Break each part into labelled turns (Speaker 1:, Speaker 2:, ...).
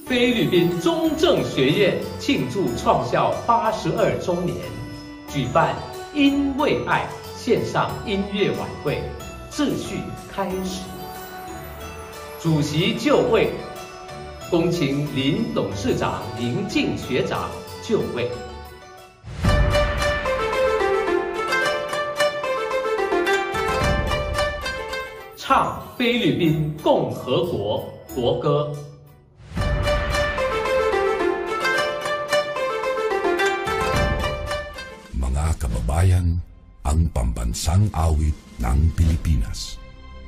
Speaker 1: 菲律宾中正学院庆祝创校82周年，举办“因为爱”线上音乐晚会，秩序开始。主席就位，恭请林董事长、林静学长就位。唱菲律宾共和国国歌。
Speaker 2: Mga kababayan, ang pambansang awit ng Pilipinas.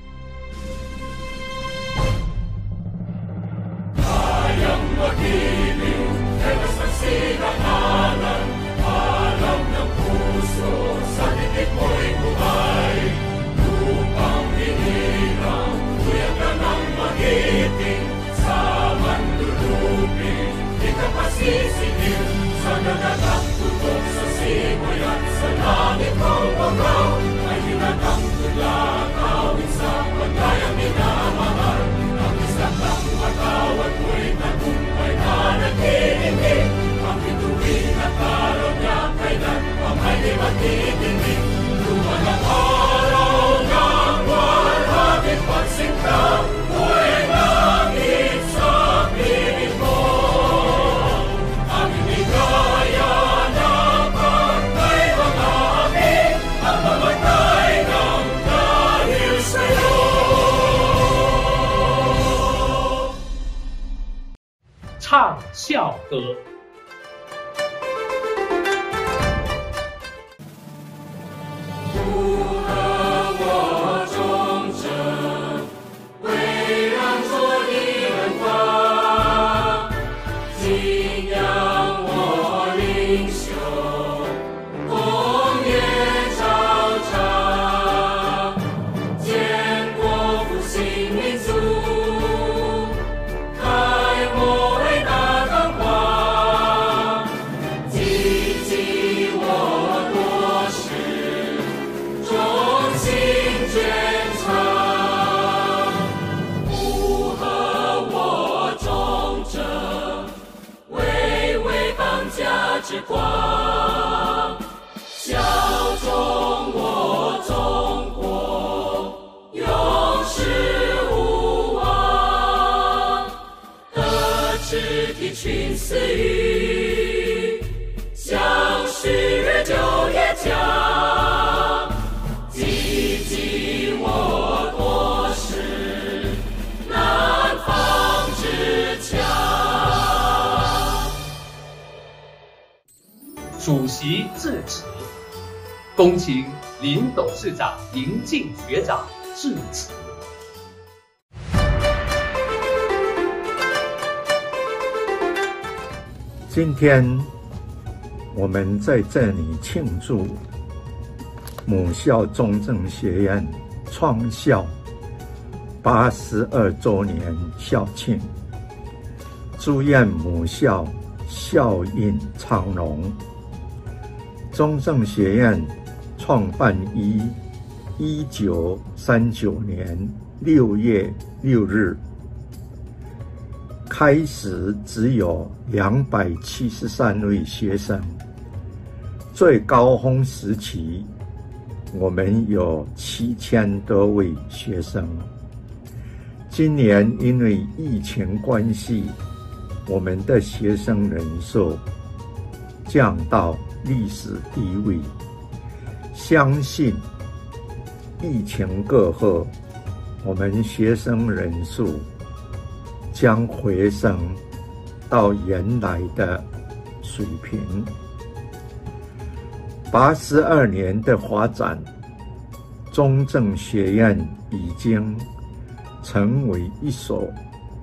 Speaker 3: Kayang magiliw, helas ng sinakalan, alam ng puso, sa titik mo'y buhay. Lupang hinirang, tuyag ka ng magiting, sa manlulupin, di ka pasisingil, sa nagagang tutok sa simoy at sa langit ng bagaw, ay hinatang tula, kawin sa pagkayang minamahal, ang isang ng matawad mo'y tagumpay na naghihingi, ang bituin at araw niya kailan pang ay di magtitingin. Luman ang araw ng walhagit pagsinta, mo'y langit sa piling mo. Ang inigaya na pagkay mga api, ang mamatay ng dahil sa'yo.
Speaker 1: 唱校歌。
Speaker 3: 之光，效忠我中国，永世无忘。得知体群思语，相识就业讲，积极我国是南方之强。
Speaker 1: 主席致辞，恭请林董事长、林静学长致辞。
Speaker 4: 今天我们在这里庆祝母校中正学院创校82周年校庆，祝愿母校校运昌隆。中正学院创办于1939年6月6日，开始只有273位学生，最高峰时期我们有7000多位学生。今年因为疫情关系，我们的学生人数降到历史低位，相信疫情过后，我们学生人数将回升到原来的水平。82年的发展，中正学院已经成为一所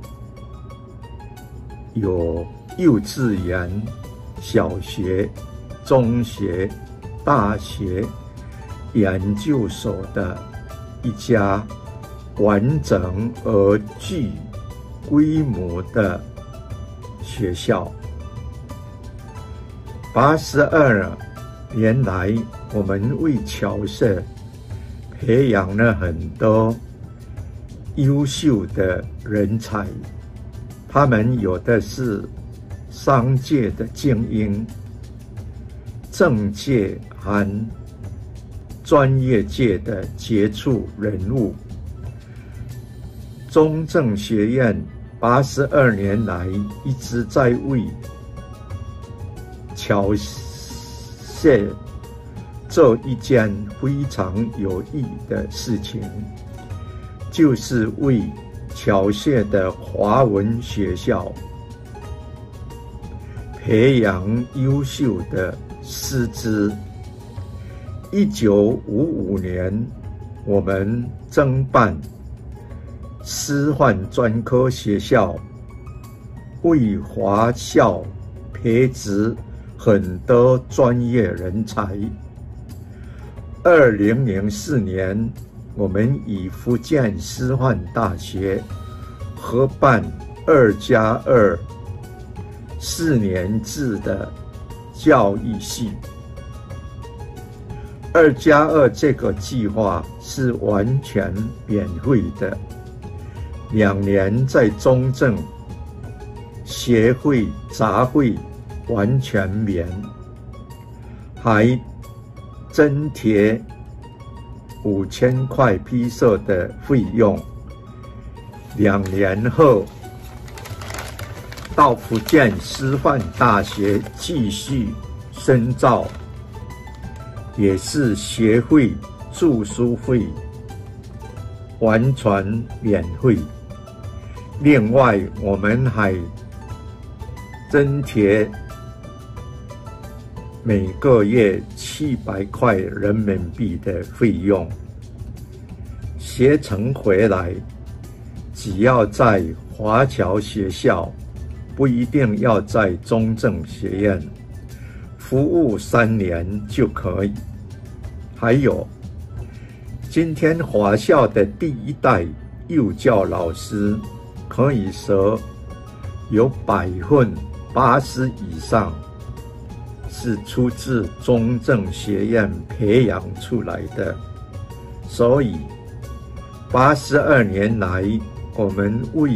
Speaker 4: 有幼稚园、小学、中学、大学、研究所的一家完整而具规模的学校。82年来，我们为侨社培养了很多优秀的人才，他他们有的是商界的精英、政界和专业界的杰出人物。中正学院82年来一直在为侨社做一件非常有意义的事情，就是为侨社的华文学校培养优秀的师资。1955年，我们增办师范专科学校，为华校培植很多专业人才。2004年，我们与福建师范大学合办2+2 4年制的教育系。2+2这个计划是完全免费的，2年在中正学费、杂费完全免，还增贴5000块批设的费用。2年后到福建师范大学继续深造，也是学费、住宿费完全免费。另外，我们还增贴每个月700块人民币的费用。学成回来，只要在华侨学校，不一定要在中正学院服务3年就可以。还有，今天华校的第1代幼教老师可以说有80%以上是出自中正学院培养出来的。所以82年来，我们为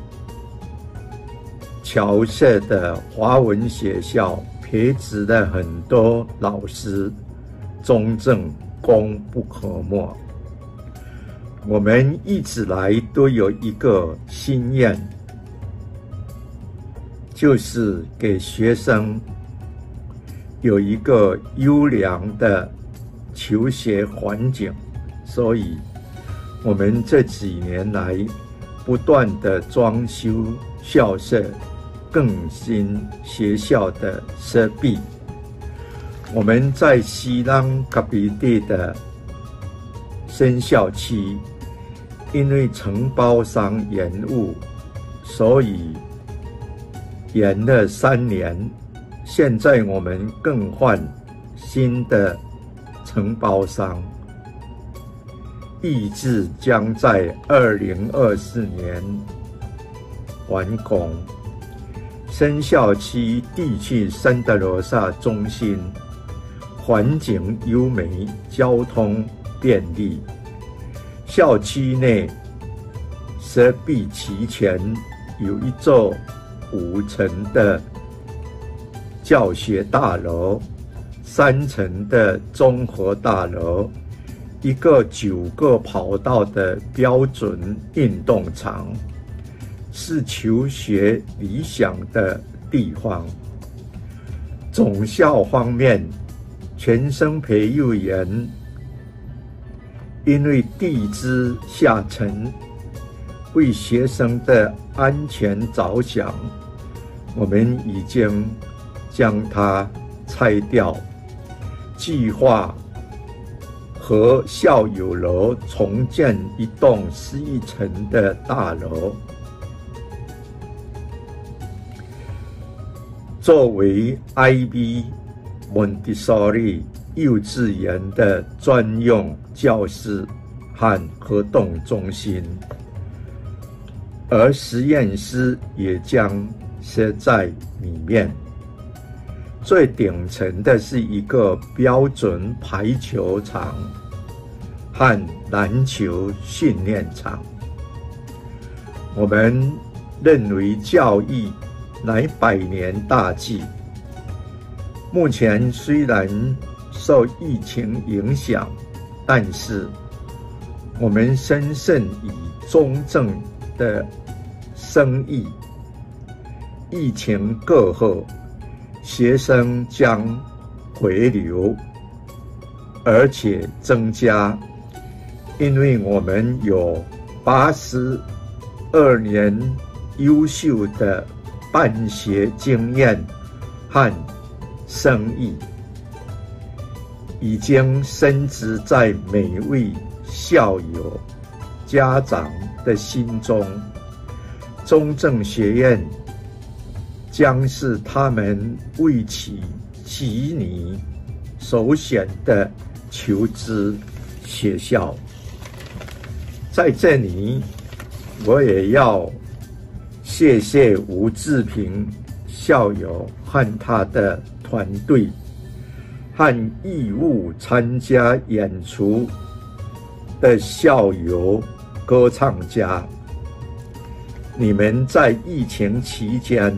Speaker 4: 侨社的华文学校培植了很多老师，中正功不可没。我们一直来都有一个心愿，就是给学生有一个优良的求学环境，所以我们这几年来不断的装修校舍，更新学校的设备。我们在西南隔壁地的新校区，因为承包商延误，所以延了3年。现在我们更换新的承包商，预计将在2024年完工。新校区地处圣德罗萨中心，环境优美，交通便利。校区内设备齐全，有一座5层的教学大楼，3层的综合大楼，一个9个跑道的标准运动场，是求学理想的地方。总校方面，全生培育员因为地质下沉，为学生的安全着想，我们已经将它拆掉，计划和校友楼重建一栋11层的大楼，作为 IB Montessori 幼稚园的专用教室和活动中心，而实验室也将设在里面。最顶层的是一个标准排球场和篮球训练场。我们认为教育乃百年大计。目前虽然受疫情影响，但是我们深深以中正的生意，疫情过后，学生将回流，而且增加，因为我们有82年优秀的办学经验和生意，已经深植在每位校友、家长的心中。中正学院将是他们为其子女首选的求知学校。在这里，我也要谢谢吴志平校友和他的团队，和义务参加演出的校友歌唱家。你们在疫情期间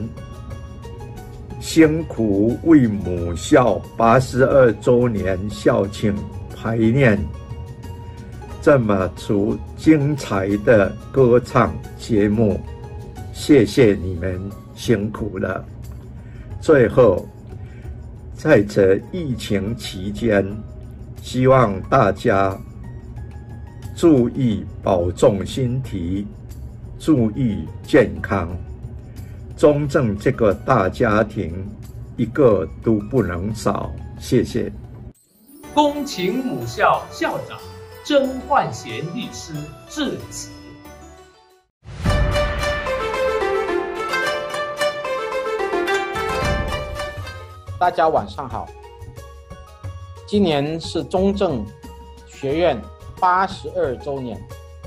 Speaker 4: 辛苦为母校82周年校庆排练这么出精彩的歌唱节目，谢谢你们辛苦了。最后，在这疫情期间，希望大家注意保重身体，注意健康。中正这个大家庭，一个都不能少。谢谢。
Speaker 1: 恭请母校校长曾焕贤律师致辞。
Speaker 5: 大家晚上好。今年是中正学院82周年，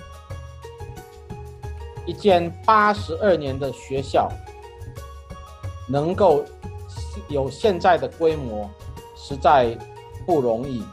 Speaker 5: 一间82年的学校能够有现在的规模，实在不容易。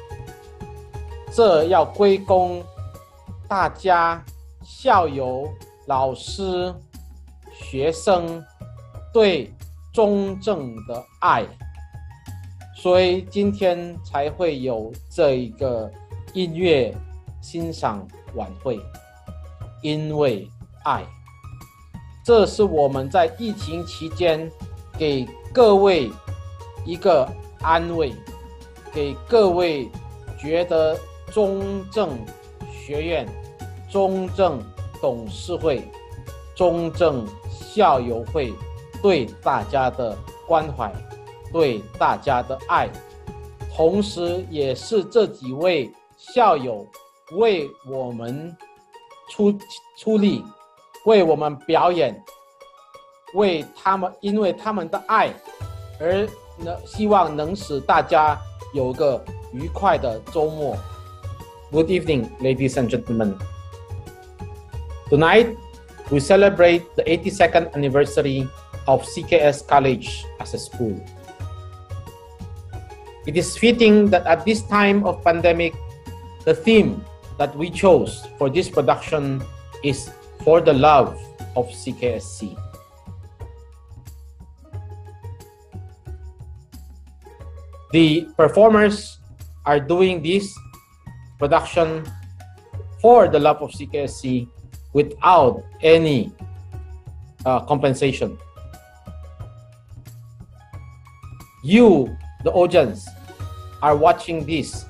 Speaker 5: 这要归功大家校友、老师、学生对中正的爱，所以今天才会有这一个音乐欣赏晚会。因为爱，这是我们在疫情期间给各位一个安慰，给各位觉得中正学院、中正董事会、中正校友会对大家的关怀，对大家的爱，同时也是这几位校友为我们出力，为我们表演，为他们，因为他们的爱而希望能使大家有个愉快的周末。Good evening, ladies and gentlemen. Tonight, we celebrate the 82nd anniversary of CKS College as a school. It is fitting that at this time of pandemic, the theme that we chose for this production is For the Love of CKSC. The performers are doing this production for the love of CKSC without any compensation. You, the audience, are watching this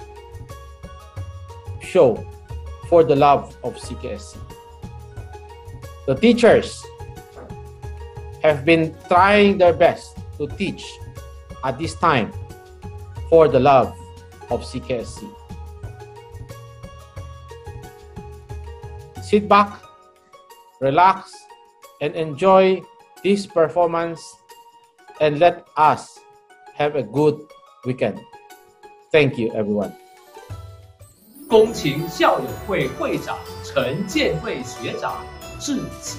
Speaker 5: show for the love of CKSC. The teachers have been trying their best to teach at this time for the love of CKSC. Sit back, relax, and enjoy this performance, and let us have a good weekend. Thank you, everyone.
Speaker 1: 恭请校友会会长陈建慧学长致辞。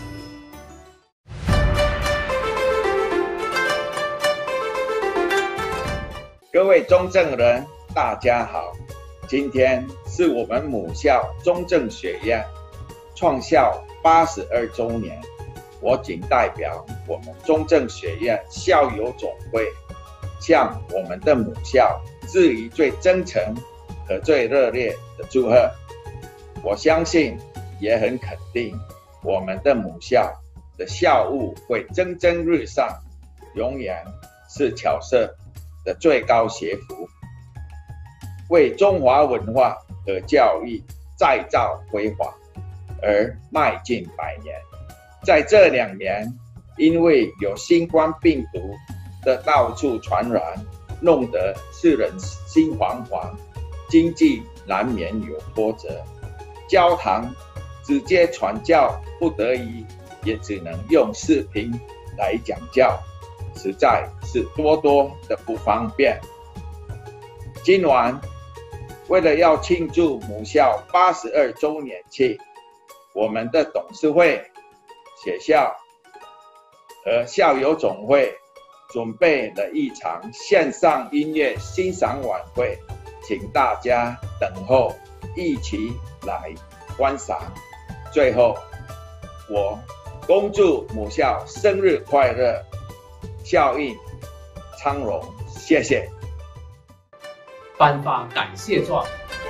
Speaker 6: 各位中正人，大家好！今天是我们母校中正学院创校82周年。 我仅代表我们中正学院校友总会，向我们的母校致以最真诚和最热烈的祝贺。我相信，也很肯定，我们的母校的校务会蒸蒸日上，永远是侨社的最高学府，为中华文化和教育再造辉煌而迈进100年。在这2年，因为有新冠病毒的到处传染，弄得世人心惶惶，经济难免有波折，教堂直接传教不得已，也只能用视频来讲教，实在是多的不方便。今晚为了要庆祝母校82周年庆，我们的董事会、学校和校友总会准备了一场线上音乐欣赏晚会，请大家等候一起来观赏。最后，我恭祝母校生日快乐，校运昌荣，谢谢。
Speaker 1: 颁发感谢状。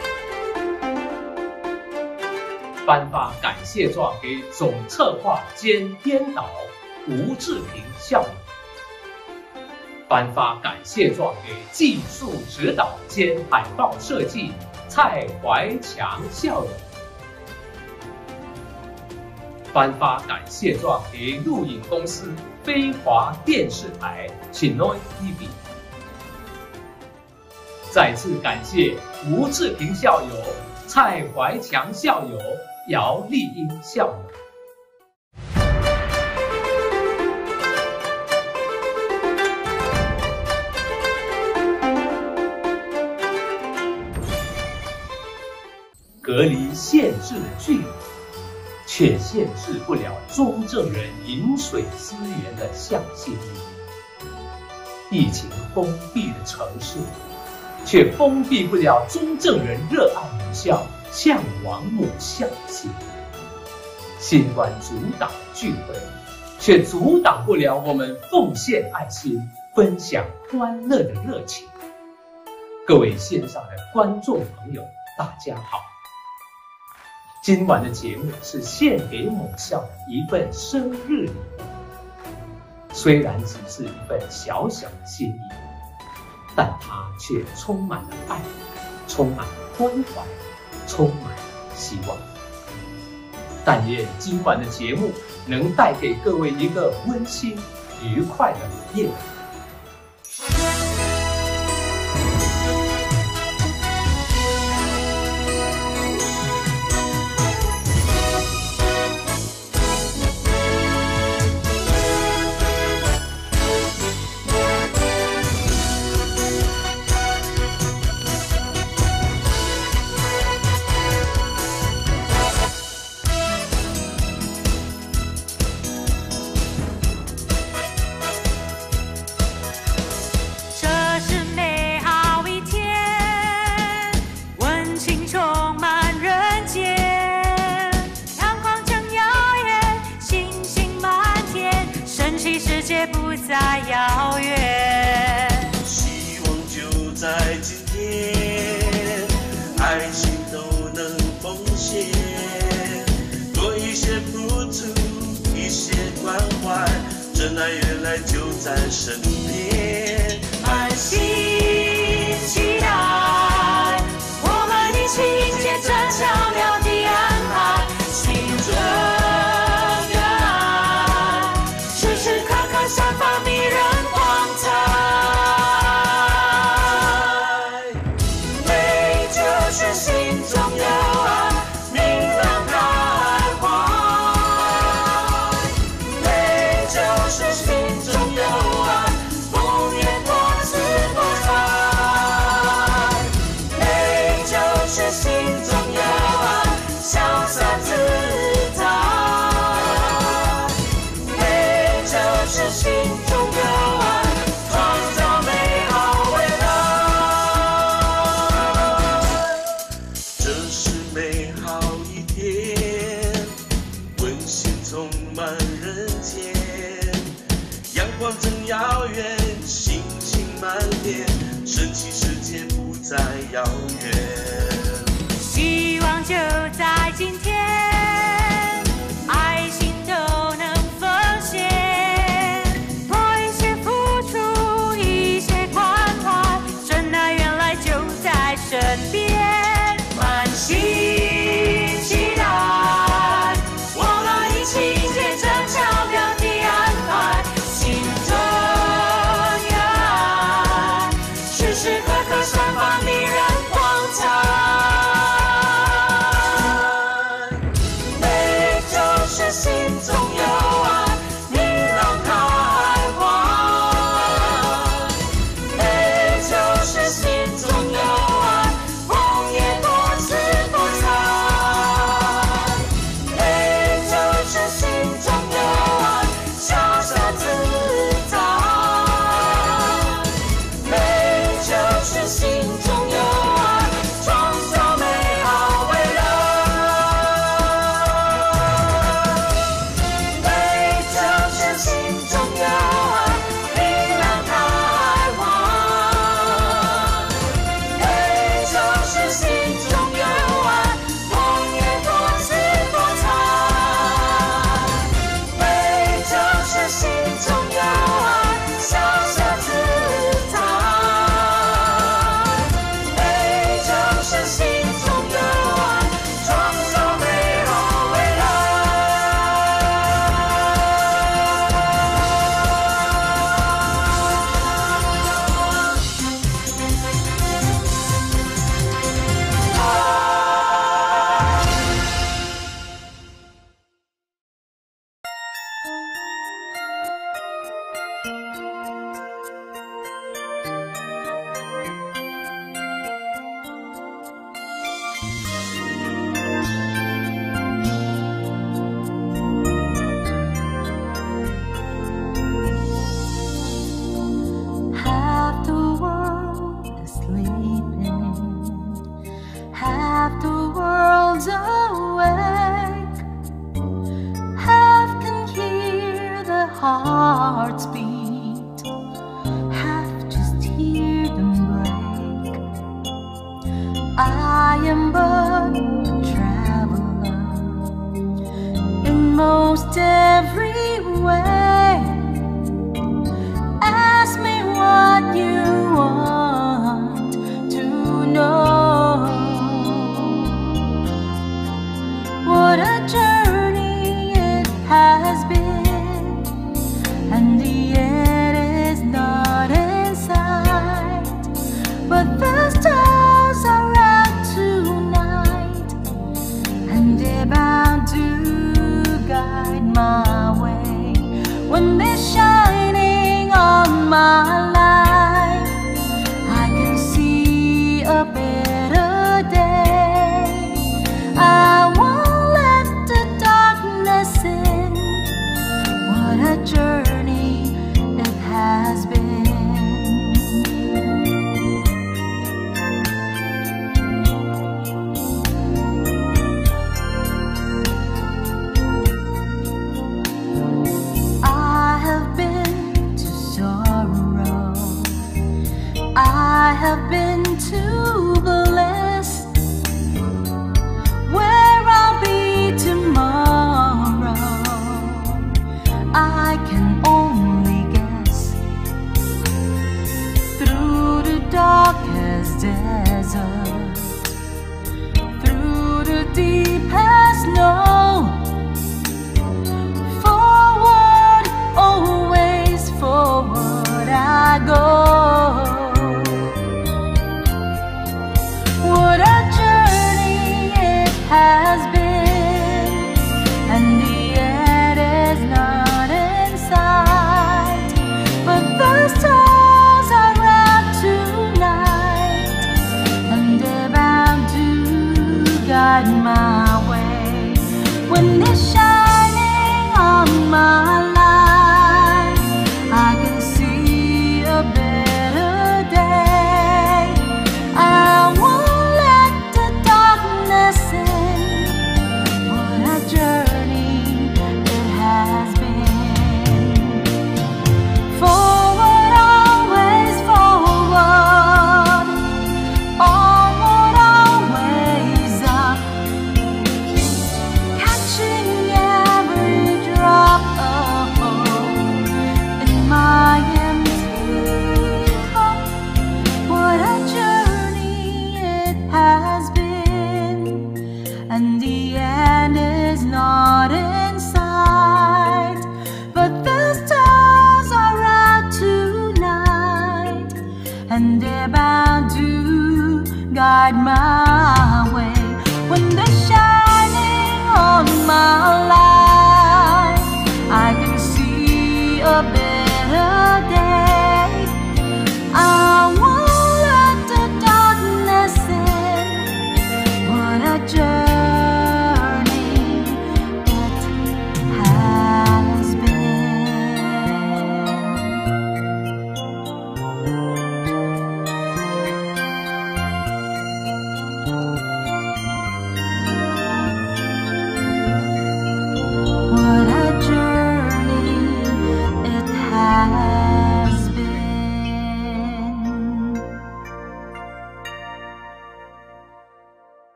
Speaker 1: 颁发感谢状给总策划兼编导吴志平校友。颁发感谢状给技术指导兼海报设计蔡怀强校友。颁发感谢状给录影公司飞华电视台 Chiang TV。再次感谢吴志平校友、蔡怀强校友、姚丽英校友。隔离限制了距离，却限制不了中正人饮水思源的向心力。疫情封闭的城市，却封闭不了中正人热爱母校、向往母校的心。新冠阻挡聚会，却阻挡不了我们奉献爱心、分享欢乐的热情。各位线上的观众朋友，大家好。今晚的节目是献给母校的一份生日礼物，虽然只是一份小小的心意，但它却充满了爱，充满了关怀，充满了希望。但愿今晚的节目能带给各位一个温馨愉快的夜晚。
Speaker 7: 再遥远，
Speaker 3: 希望就在今天，爱情都能奉献，多一些付出，一些关怀，真爱原来就在身边。
Speaker 7: 满心期待，我们一起迎接这巧妙的安排，心中的爱，时时刻刻散发迷人光彩。美就是心中有爱，明亮开怀。美就是心中有爱，不言多自贵。
Speaker 3: 充满人间，阳光正遥远，星星满天，神奇世界不再遥远。
Speaker 7: 希望就在今天，爱心都能奉献，多一些付出，一些关怀，真爱原来就在身边，满心期待，我们一起迎接这巧妙的安排，心中有爱，时时刻刻散发迷人光彩。心中有爱，你让它开花。美就是心中有爱，红叶多姿多彩。美就是心中有爱，潇洒自在。美就是心中有爱，创造美好未来。心中有爱，你让它开花。美就是心中有爱，红叶多姿多彩。美就是心中有爱，潇洒自在。美就是心中有爱，创造美好未来。Half the world is sleeping, half the world's awake, half can hear the hearts beat, half just hear them break. I am but a traveler in most every way. Ask me what you want to know. What a journey it has been, and the end is not in sight. But the stars are out tonight, and they're bound to guide my way. When they're shining on my life, I can see a better day. I won't let the darkness in. What a journey it has been. I have been to sorrow, I have been to bliss, where I'll be tomorrow I can only guess. Through the darkest desert, through the deepest snow, forward, always forward I go.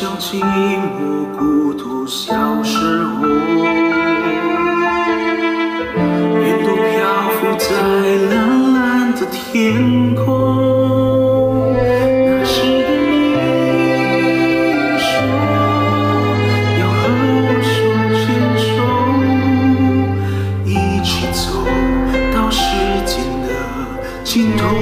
Speaker 8: 想寂寞孤独消失后，云朵漂浮在蓝蓝的天空。那时的你说要和我手牵手，一起走到时间的尽头。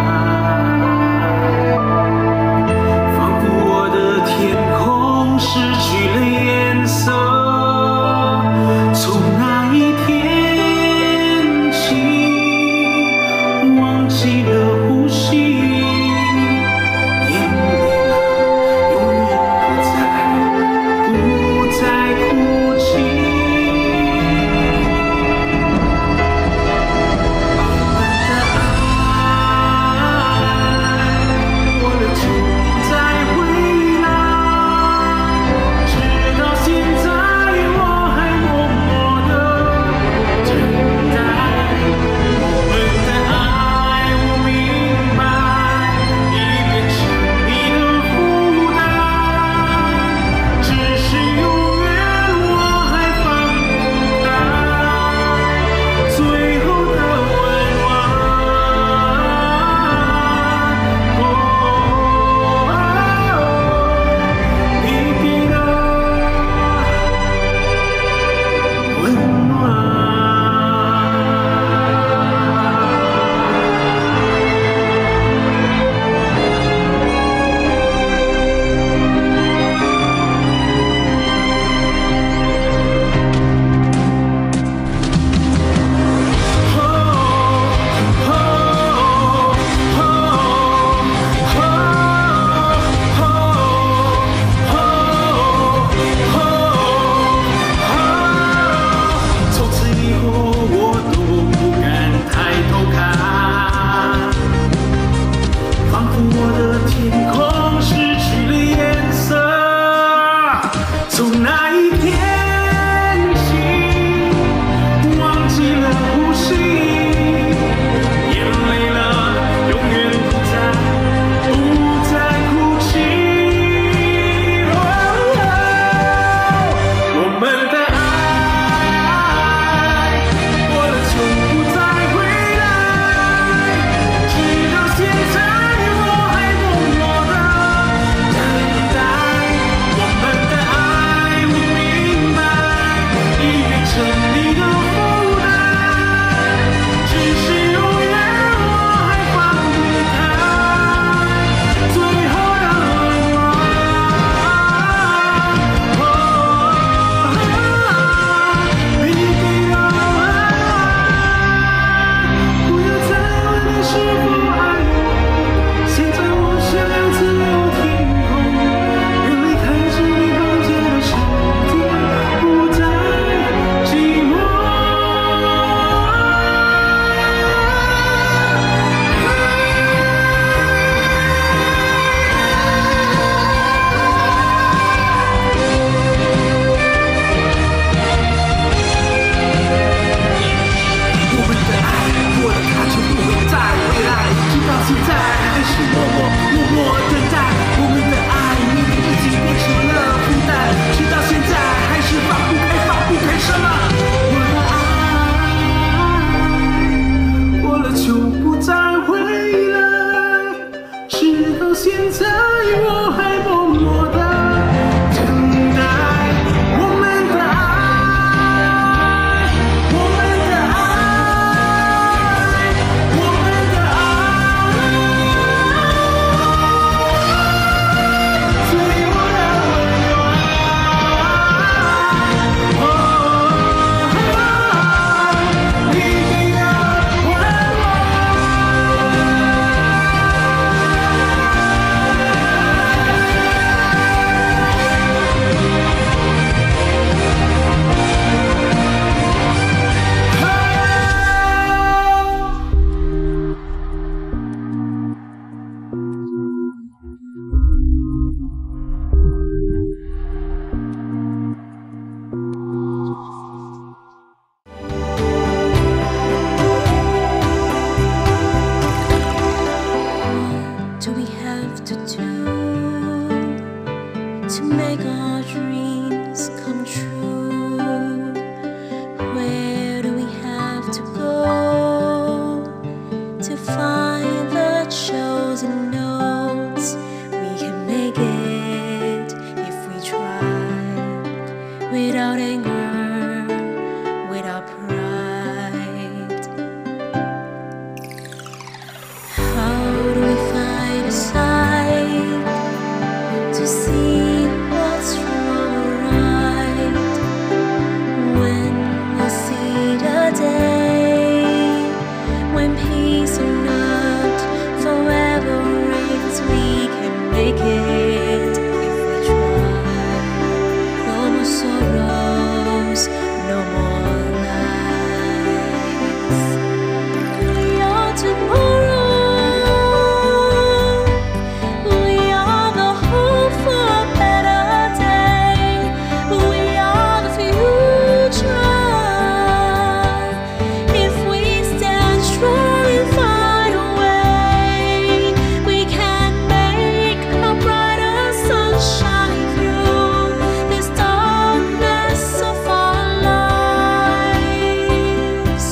Speaker 8: 是
Speaker 7: without anger, without pride. How do we find a sight to see what's wrong or right? When we'll see the day when peace on earth forever reigns, we can make it if we try. No more sorrows, no more lies. We are tomorrow. We are the hope for a better day. We are the future. If we stand strong and find a way, we can make a brighter sunshine through this darkness of our lives.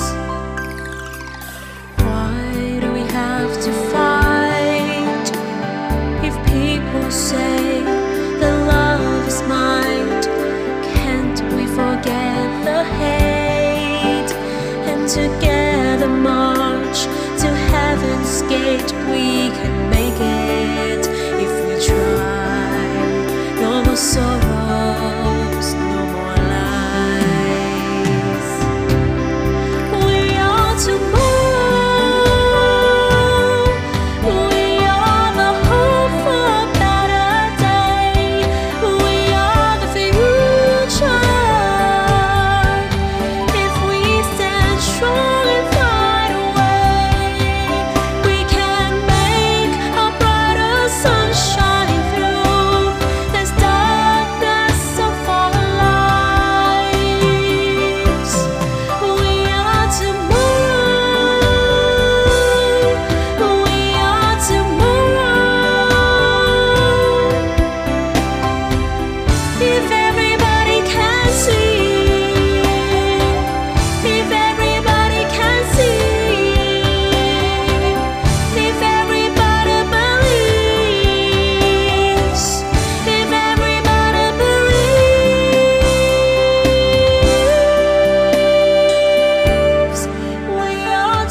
Speaker 7: Why do we have to fight if people say that love is might? Can't we forget the hate and together march to heaven's gate? We can make it if we try. No more sorrows, no more lies. We are tomorrow. We are the hope for a better day. We are the future. If we stand strong and find a way, we can make a brighter sunshine through this darkness of our lives. We are tomorrow. We are tomorrow. If everybody can see, if everybody can see, if everybody believes, if everybody believes, we are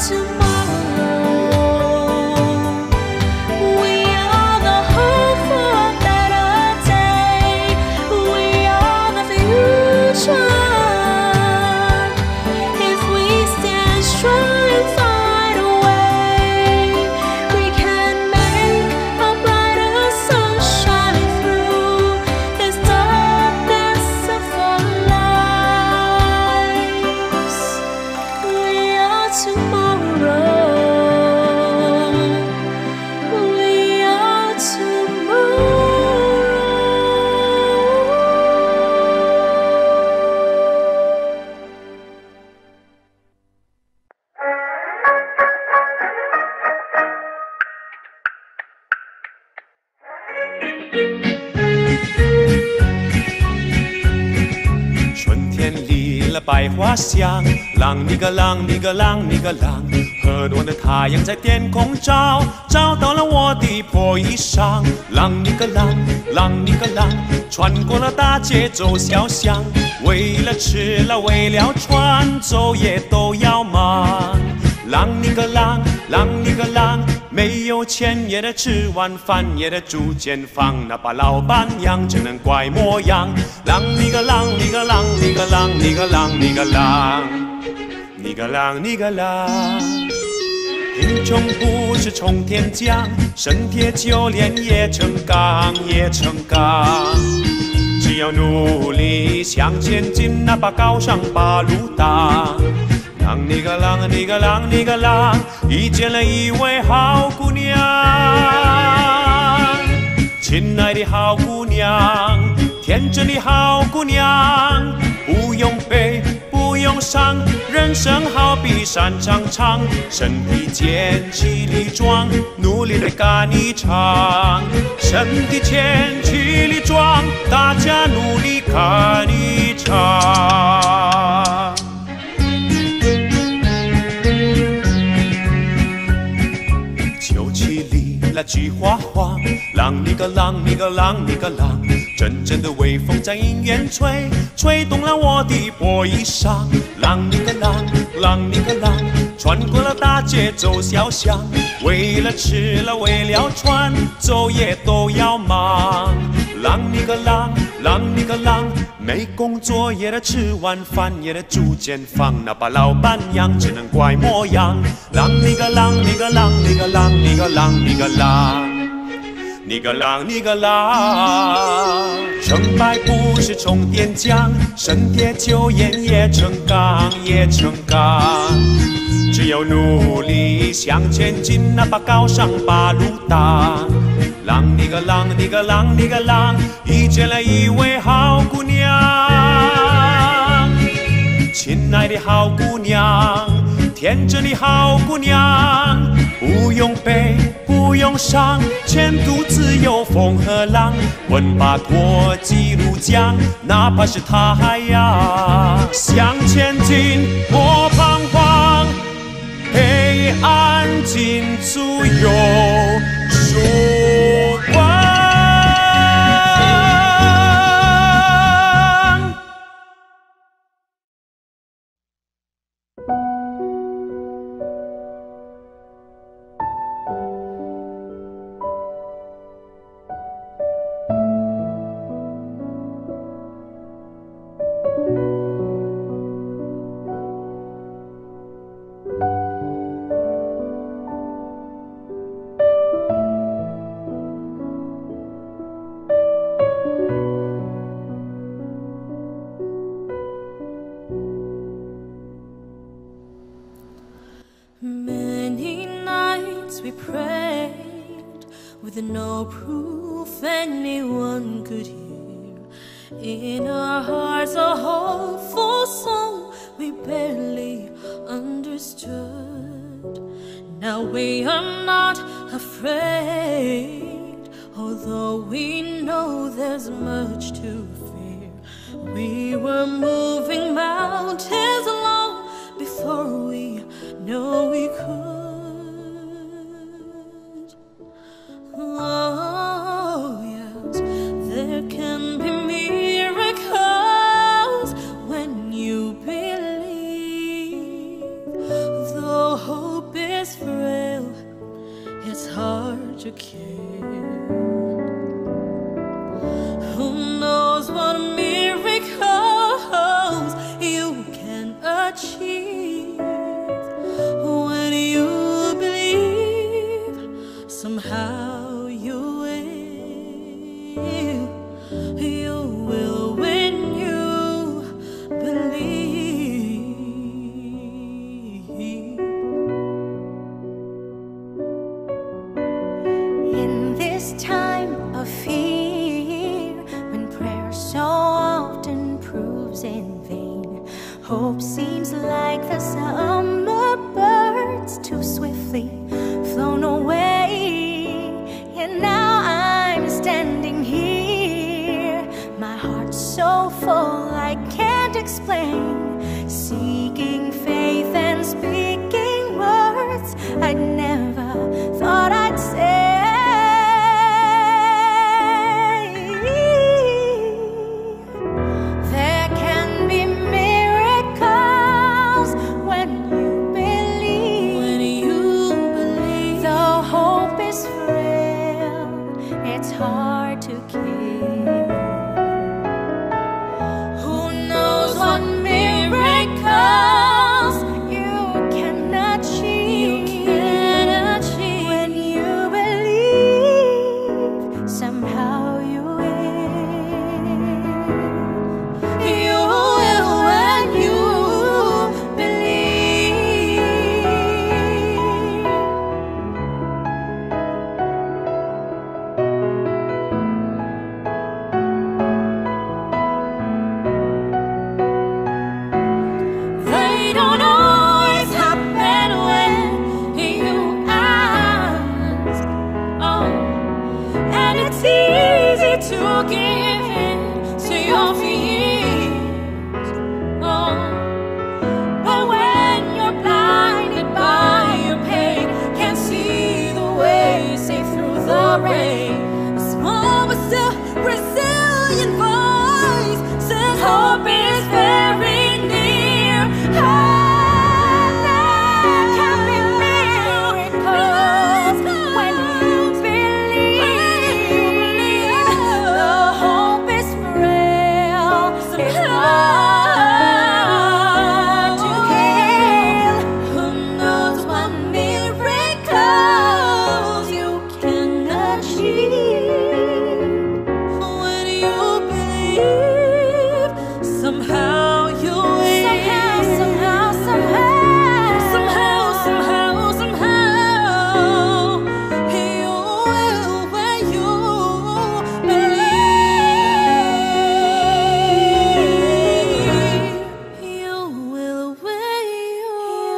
Speaker 7: tomorrow. We are the hope for a better day. We are the future. If we stand strong and find a way, we can make a brighter sunshine through this darkness of our lives. We are tomorrow. We are tomorrow.
Speaker 9: 春天里了百花香，啷你个啷你个啷你个啷，和暖的太阳在天空照，照到了我的破衣裳。啷你个啷啷你个啷，穿过了大街走小巷，为了吃了为了穿，走也都要忙。啷你个啷啷你个啷，没有钱也得吃晚饭，也得住间房，那把老板养成了怪模样。啷你个啷你个啷你个啷你个啷你个啷，你个啷你个啷。贫穷不是冲天降，生铁就炼也成钢也成钢。只要努力向前进，哪怕高上把路挡。啷你个啷你个啷你个啷，遇见了一位好姑娘。亲爱的好姑娘，天真的好姑娘，不用悲不用伤，人生好比山长长，身体健气力壮，努力的干一场。身体健气力壮，大家努力干一场。秋气里那菊花黄，啷你个啷你个啷你个啷， 阵阵的微风在迎面吹，吹动了我的破衣裳。啷里个啷，啷里个啷，穿过了大街走小巷，为了吃了为了穿，走也都要忙。啷里个啷，啷里个啷，没工作也得吃晚饭，也得住间房，那把老板养只能怪模样。啷里个啷，里个啷，里个啷，里个啷，里个啷。你个啷，你个啷，成败不是充电浆，生铁就炼也成钢，也成钢。只有努力向前进，哪怕高上把路挡。啷你个啷，你个啷，你个啷，遇见了一位好姑娘，亲爱的好姑娘，天真的好姑娘，不用悲，不用伤，前途自有风和浪，稳把舵几路江，哪怕是太阳。向前进，莫彷徨，黑暗尽处有曙光。
Speaker 7: Many nights we prayed with no proof anyone could hear. In our hearts a hopeful song we barely understood. Now we are not afraid, although we know there's much to fear. We were moving mountains long before we know we could. Oh yes, there can be miracles when you believe. Though hope is frail, it's hard to keep. Who knows what miracles you can achieve when you believe. Somehow you will when you believe.
Speaker 10: In this time of fear, when prayer so often proves in vain, hope seems like the summer birds too swiftly flown away. And now I'm standing here, my heart's so full I can't explain, seeking faith and speaking words I never thought I'd say. There can be miracles when you believe.
Speaker 7: When you believe,
Speaker 10: though hope is frail, it's hard to keep.
Speaker 7: who knows what miracles
Speaker 10: You can achieve.
Speaker 7: you can
Speaker 10: It's hard to kill. Who knows what miracles you can achieve when you believe. Somehow you will. Somehow you will when you believe. You will when you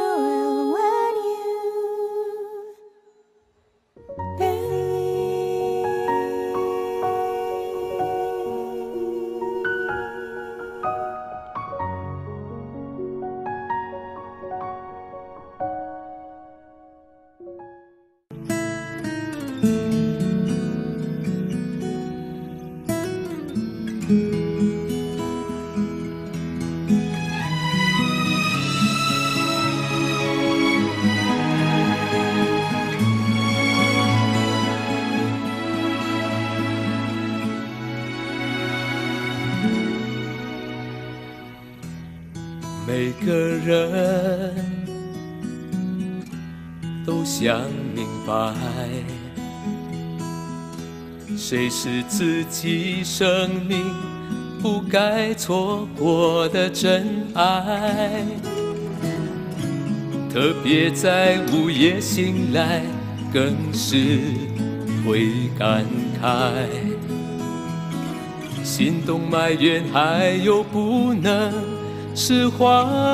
Speaker 9: 每个人都想明白，谁是自己生命不该错过的真爱。特别在午夜醒来，更是会感慨，心动埋怨还有不能释怀，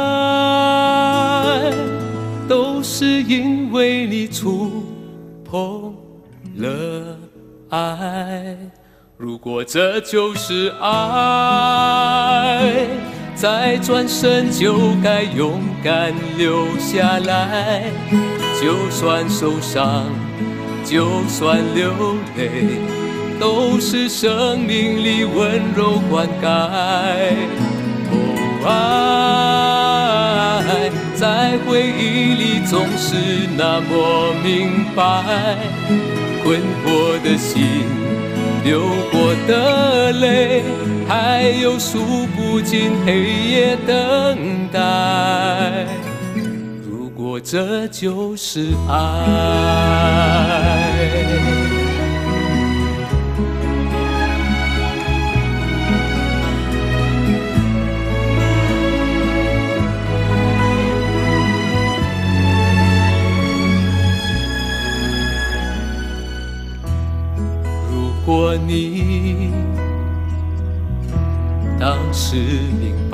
Speaker 9: 都是因为你触碰了爱。如果这就是爱，再转身就该勇敢留下来。就算受伤，就算流泪，都是生命里温柔灌溉。爱在回忆里总是那么明白，困惑的心，流过的泪，还有数不尽黑夜等待。如果这就是爱，如果你当时明白，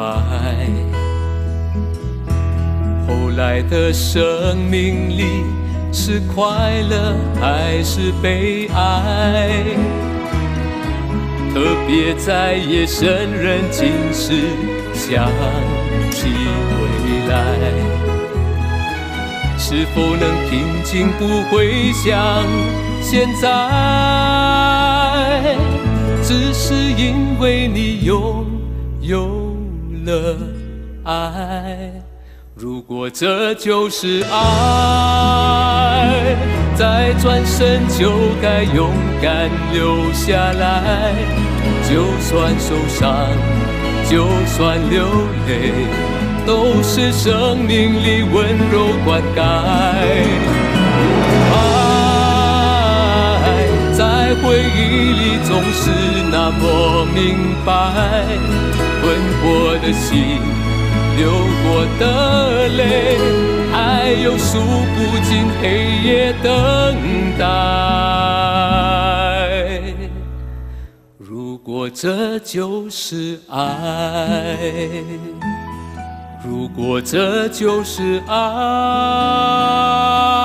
Speaker 9: 后来的生命里是快乐还是悲哀，特别在夜深人静时想起未来，是否能平静不会想现在，只是因为你拥有了爱。如果这就是爱，再转身就该勇敢留下来。就算受伤，就算流泪，都是生命里温柔灌溉。在回忆里总是那么明白，困惑的心，流过的泪，还有数不尽黑夜等待。如果这就是爱，如果这就是爱。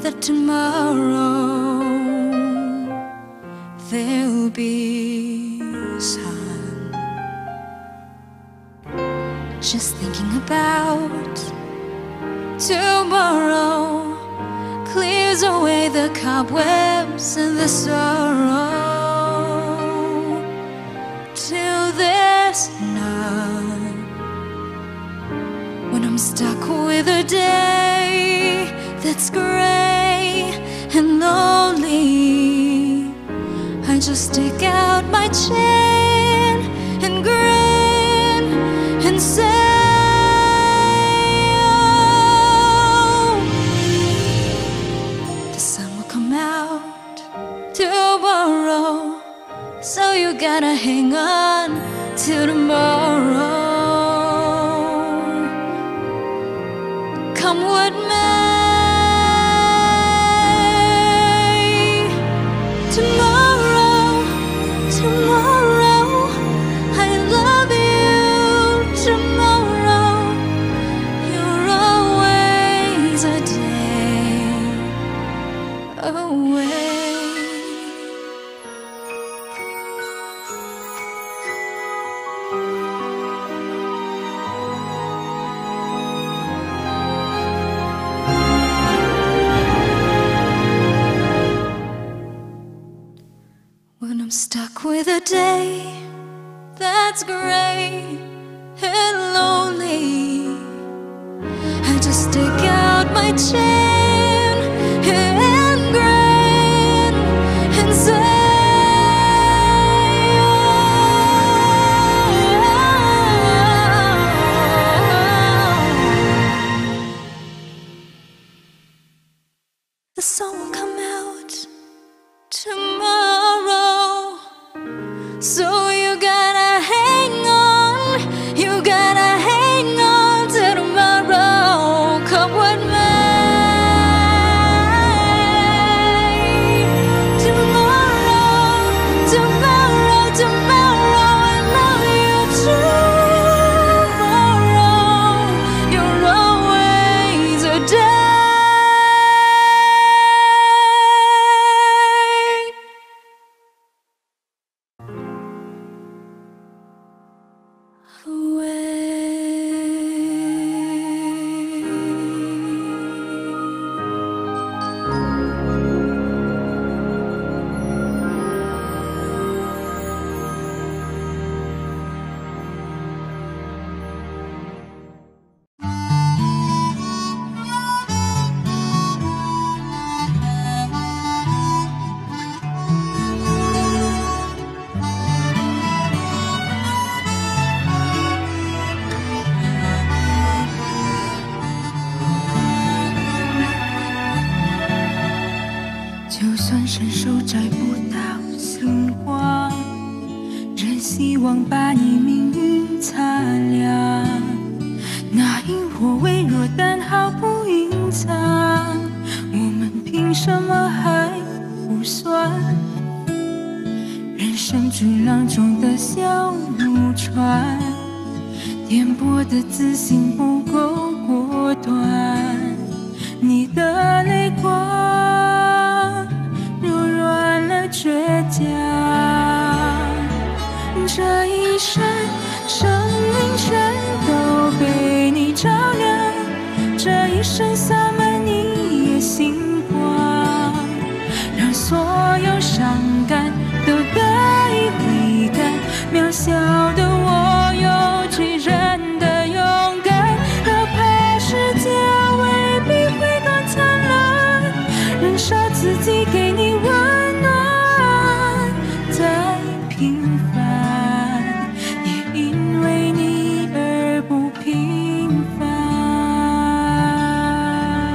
Speaker 10: that tomorrow there'll be sun. Just thinking about tomorrow clears away the cobwebs and the sorrow. Till there's none, when I'm stuck with a day that's gray and lonely, I just stick out my chin and grin and say, oh, the sun will come out tomorrow, so you gotta hang on till tomorrow. Come what may, tomorrow, tomorrow, I love you. Tomorrow, you're always a day away. When I'm stuck with a day that's gray and lonely, I just stick out my chin and grin and say, the sun will come out tomorrow, so you gotta hang on, you gotta hang on till tomorrow, come what may. Tomorrow, tomorrow, tomorrow, I love you. Tomorrow, you're always a day就算伸手摘不到星光，仍希望把你命运擦亮。那萤火微弱但毫不隐藏，我们凭什么还不算？人生巨浪中的小木船，颠簸的自信不够果断，你的泪光柔软了倔强。这一生，生命全都被你照亮，这一生洒满你也星光，让所有伤感都得以回甘。渺小的我有巨人的勇敢，哪怕世界未必会多灿烂，燃烧自己给你温暖。再平凡，也因为你而不平凡。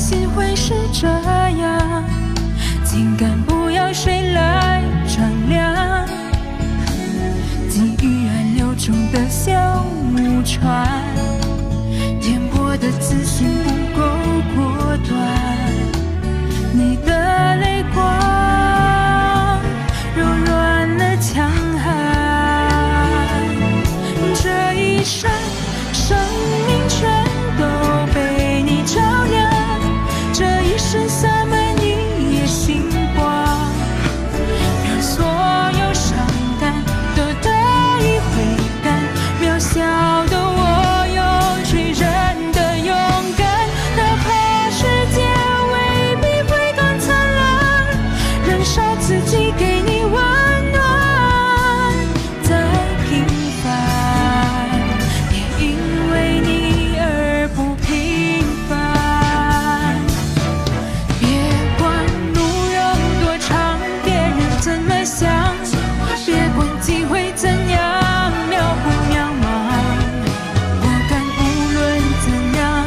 Speaker 10: 信会是这样，情感不要谁来丈量。基于暗流中的小木船，颠簸的自信不够果断。你的泪光柔软了强悍，这一生生命全都被你照亮，这一生洒满一夜星光，让所有伤感都得以回甘。渺小的我有巨人的勇敢，哪怕世界未必会更灿烂，燃烧自己给你温暖。再平凡，也因为你而不平凡。别管路有多长，别人怎么想，别管机会怎样渺不渺茫，我敢无论怎样，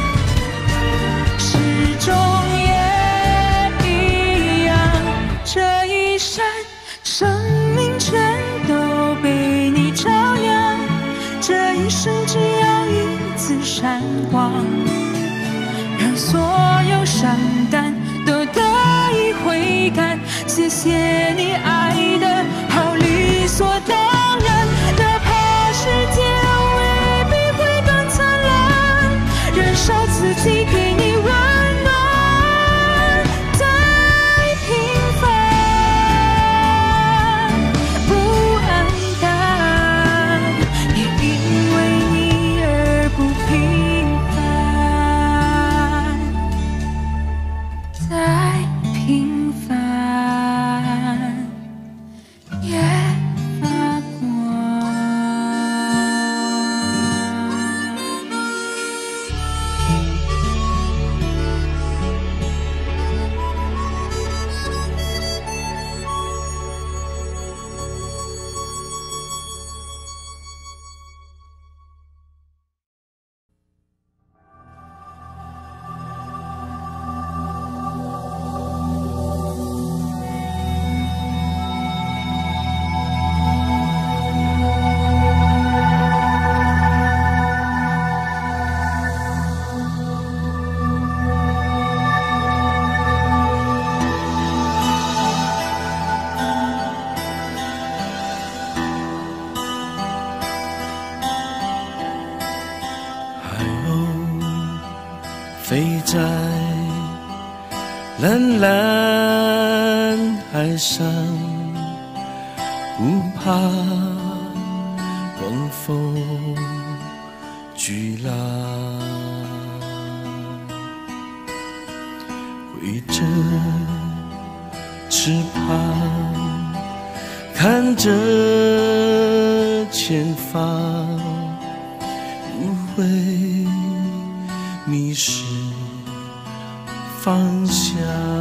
Speaker 10: 始终也一样。这一生生命全都被你照亮，这一生只要一次闪光，让所有伤感都得以回甘。谢谢你爱的好理所当然，哪怕世界未必会更灿烂，燃烧自己给你温暖。再平凡不黯淡，也因为你而不平凡。再平凡也发光。
Speaker 3: 飞在蓝蓝海上，不怕狂风巨浪，挥着翅膀，看着前方，不会迷失方向，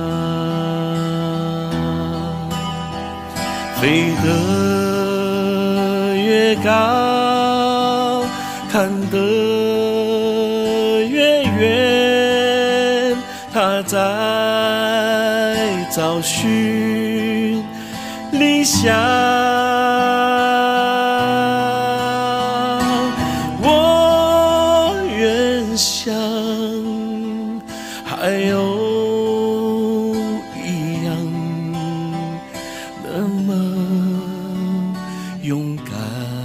Speaker 3: 飞得越高，看得越远，他在找寻理想。我愿像海鸥一样，那么勇敢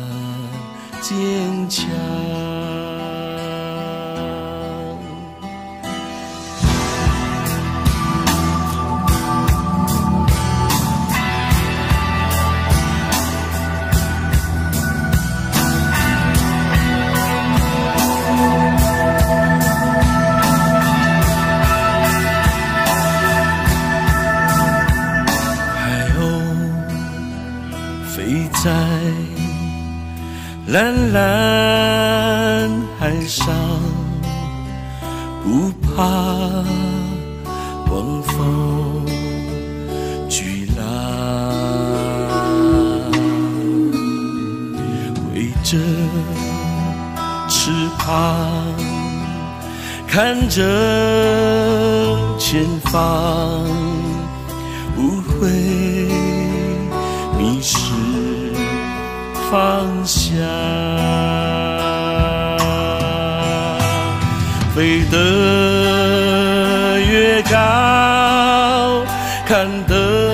Speaker 3: 坚强。在蓝蓝海上，不怕狂风巨浪，挥着翅膀， 看着前方，不会迷失方向。飞得越高，看得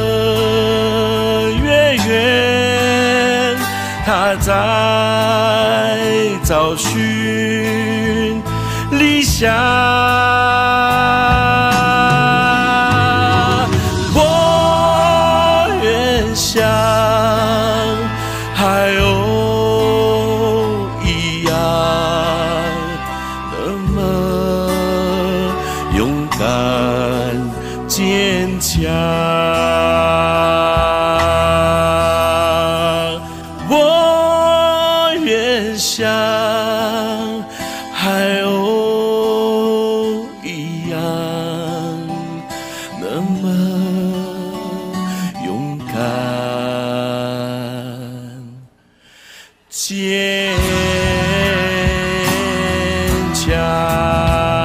Speaker 3: 越远，他在找寻理想。我愿像海鸥一样，那么勇敢坚强。我愿像海鸥一样，那么勇敢坚强。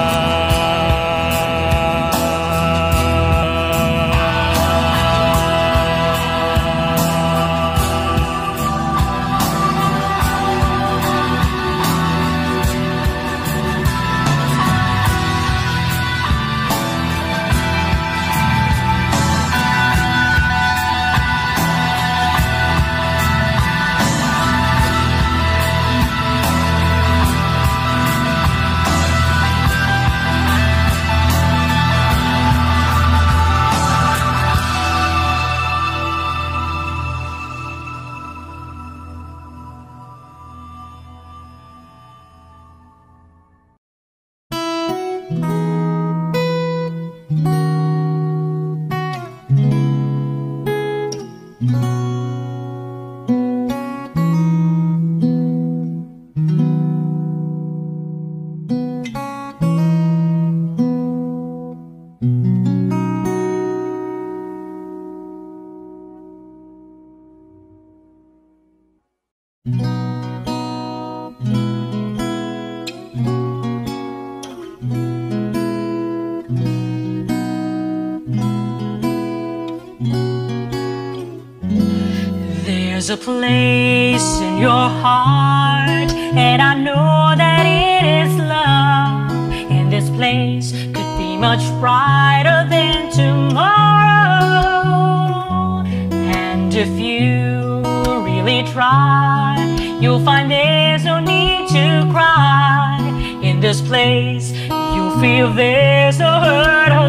Speaker 7: There's a place in your heart, and I know that it is love. And this place could be much brighter than tomorrow. And if you really try, you'll find there's no need to cry. In this place, you'll feel there's no hurt or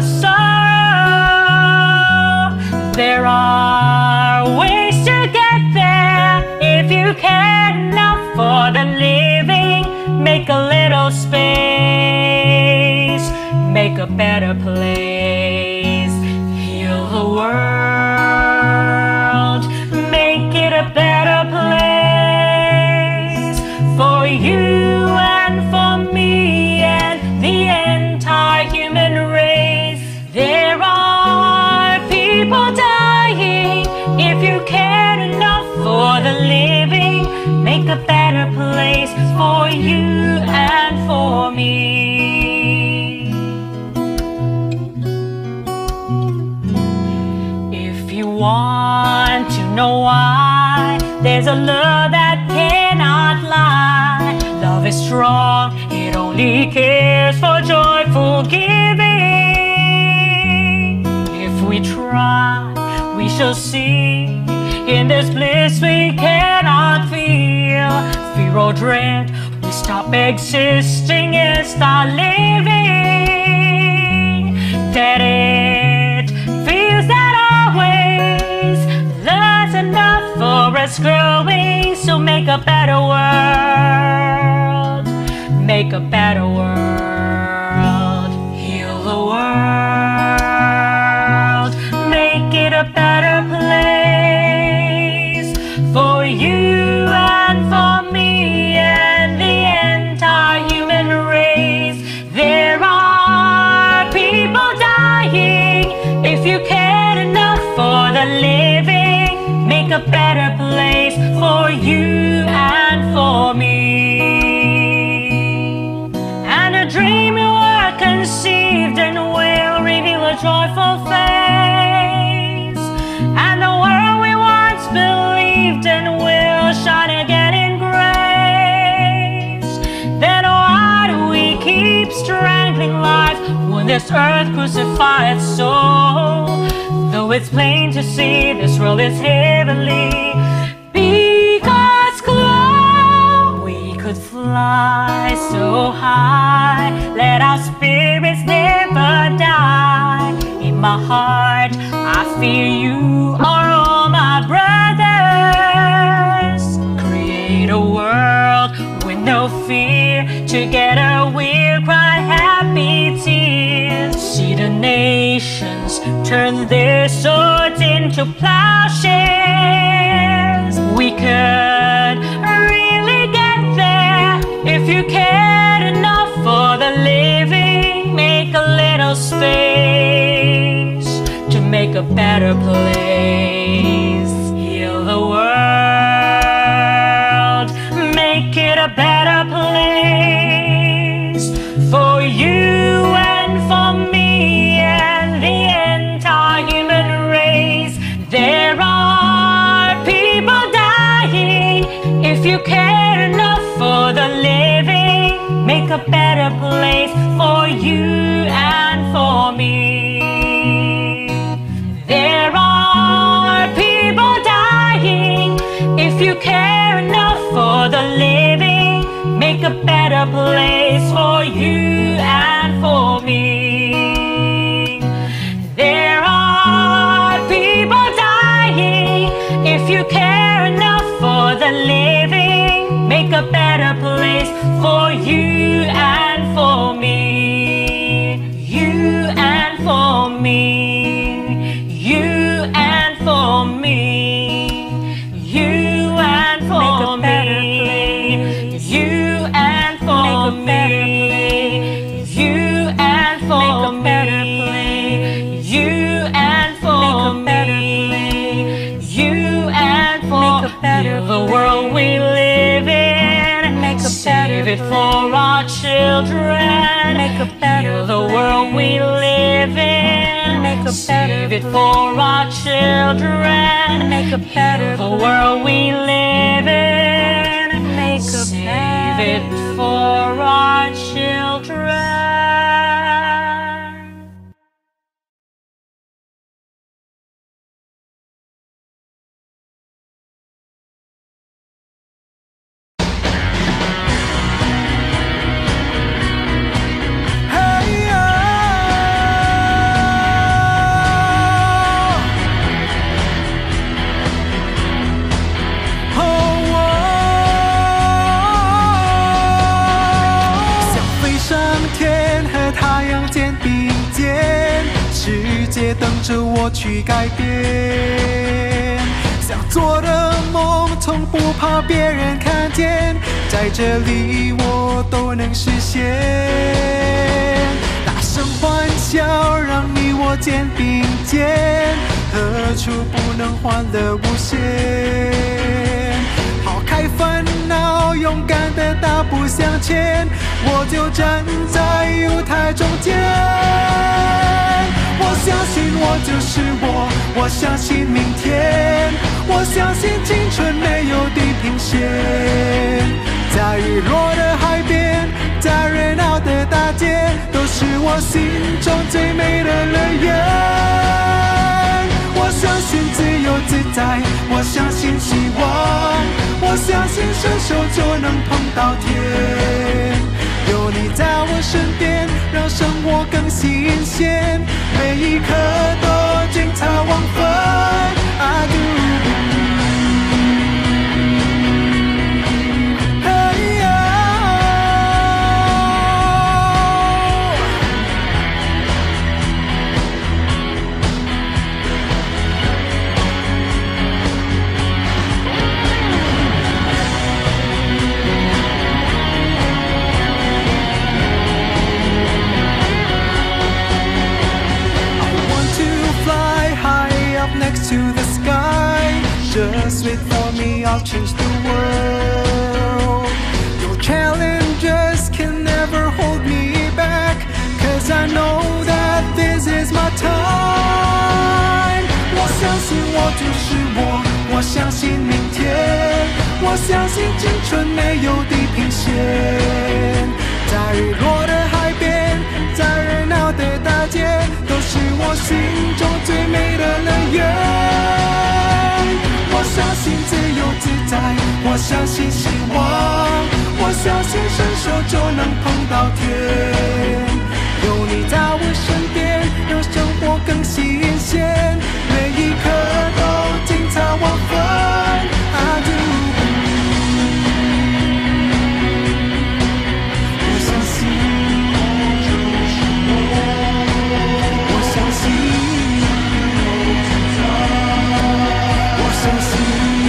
Speaker 7: sorrow. There are ways to get there if you care enough for the living. Make a little space, make a better place. Heal the world, make it a better place for you and for me and the entire human race. There are people dying. If you care enough for the living, make a better place for you and for me. If you want to know why, there's a love that cannot lie. Love is strong, it only cares for joyful giving. If we try, we shall see. In this bliss we cannot feel fear or dread. We stop existing and start living. That it feels that always love's enough for us growing. So make a better world, make a better world. Heal the world, make it a better place for you and for me and the entire human race. There are people dying. If you cared enough for the living, make a better place for you and for me. And a dream you believed and will reveal a joyful face. And the world we once believed and will shine again in grace. Then why do we keep strangling life when this earth crucified its soul? Though it's plain to see this world is heavenly, because close we could fly so high. Let our spirits never die. In my heart I feel you are all my brothers. Create a world with no fear. Together we'll cry happy tears. See the nations turn their swords into plowshares. We could really get there if you cared enough for the living. Make a little space to make a better place. Heal the world, make it a better place for you and for me and the entire human race. There are people dying. If you care enough for the living, make a better place for you and for me. There are people dying. If you care enough for the living, make a better place for you and for me. There are people dying. If you care enough for the living, make a better place for you and for me. You and for me. You and for me. You and for me. You and for me. You and for me. You and for me. You and for the world we live in. Make a save it for our children. Make a better the world we live in. Make a save it for our children. Make a better the world we live in. Make a save it for our children.
Speaker 11: 等着我去改变，想做的梦从不怕别人看见，在这里我都能实现。大声欢笑，让你我肩并肩，何处不能欢乐无限？抛开烦恼，勇敢的大步向前，我就站在舞台中间。我相信我就是我，我相信明天，我相信青春没有地平线。在日落的海边，在热闹的大街，都是我心中最美的乐园。我相信自由自在，我相信希望，我相信伸手就能碰到天。有你在我身边，让生活更新鲜，每一刻都精彩万分。I do。To the sky, just wait for me, I'll change the world. Your challenges can never hold me back, 'cause I know that 就是我，我相信明天，我相信青春没有地平线。在日落的海边，在热闹的大街，都是我心中最美的乐园。我相信自由自在，我相信希望，我相信伸手就能碰到天。有你在我身边，让生活更新鲜，每一刻都精彩万分。I do believe， 我相信，我相信，我相信。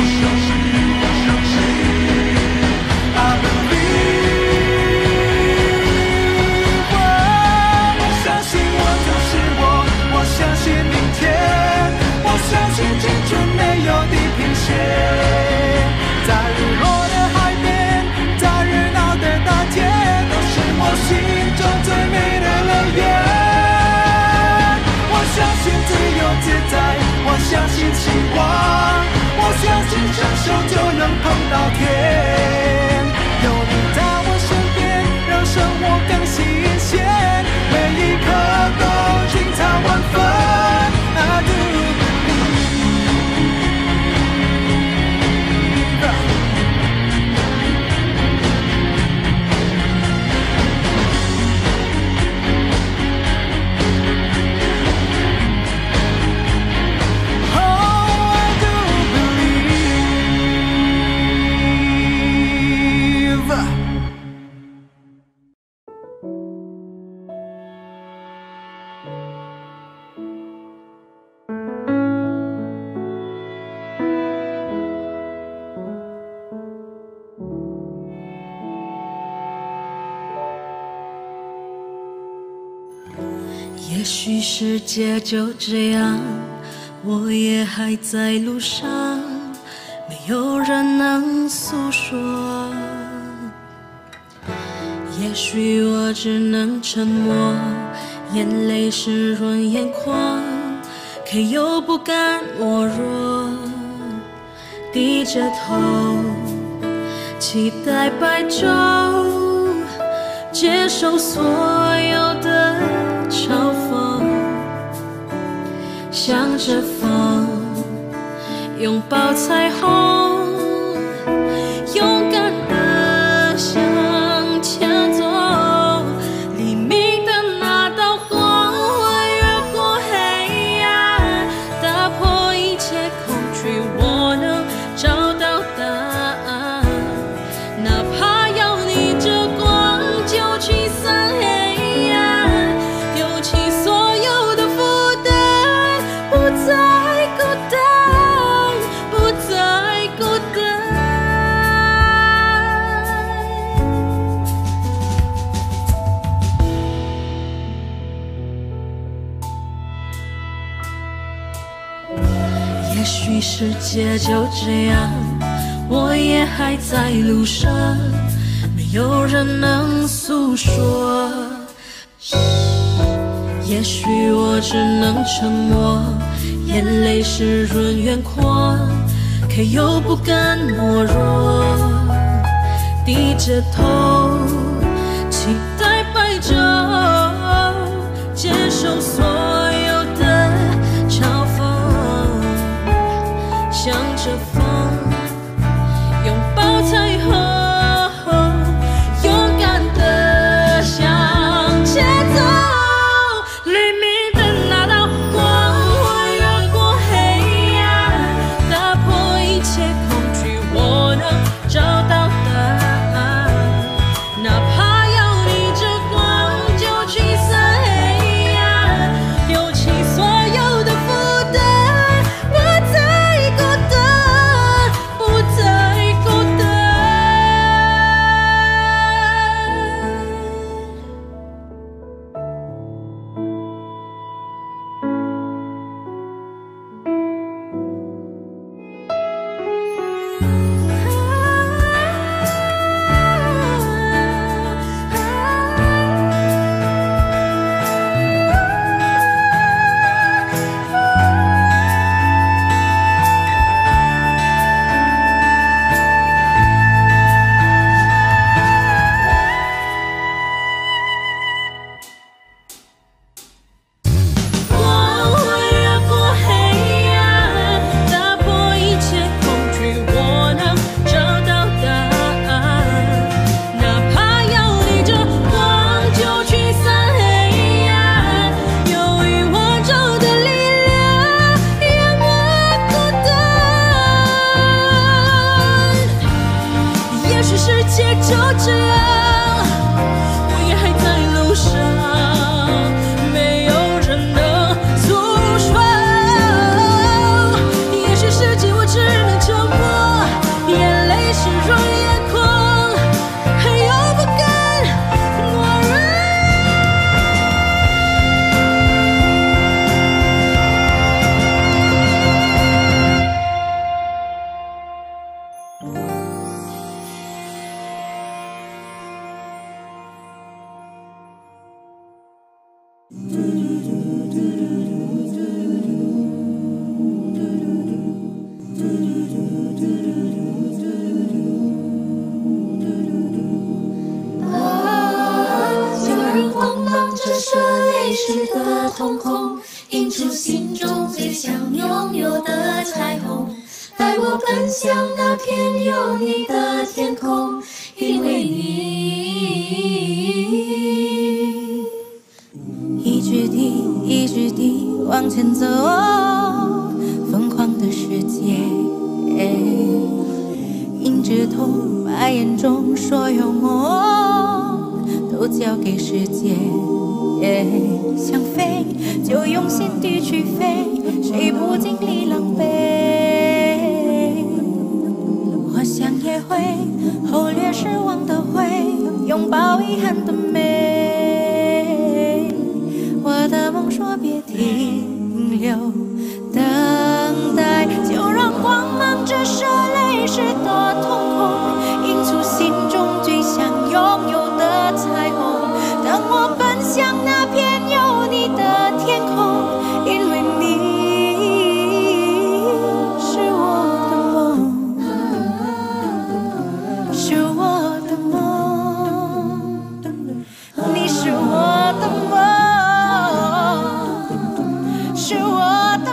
Speaker 11: 相信青春没有地平线，在日落的海边，在热闹的大街，都是我心中最美的乐园。我相信自由自在，我相信希望，我相信伸手就能碰到天。有你在我身边，让生活更新鲜，每一刻都精彩万分。I do。
Speaker 12: 也许世界就这样，我也还在路上，没有人能诉说。也许我只能沉默，眼泪湿润眼眶，可又不敢懦弱，低着头，期待白昼，接受所有的嘲讽，向着风，拥抱彩虹，勇敢地向前走。黎明的那道光会越过黑暗，打破一切恐惧，我能找到答案。哪怕要逆着光，就驱散黑暗，丢弃所有的负担，不再孤单，不再孤单。也许世界就这样，我也还在路上，没有人能诉说。也许我只能沉默，眼泪湿润眼眶，可又不敢懦弱，低着头，期待白昼，接受所有的嘲讽，向着风，拥抱彩虹，勇敢地向前走。黎明的那道光会越过黑暗，打破一切恐惧，我能找到答案。哪怕要逆着光，就驱散黑暗， 瞳孔，映出心中最想拥有的彩虹。带我奔向那片有你的天空，因为你一直地往前走，疯狂的世界，硬着头，把眼中所有梦都交给世界。想飞就用心地去飞，谁不经历狼狈？我想也会忽略失望的灰，拥抱遗憾的美。我的梦说别停留，等待就让光芒折射泪湿的瞳孔，映出心中最想拥有的彩虹。当我奔向那片有你的天空，因为你是我的梦，是我的梦，你是我的梦，是我的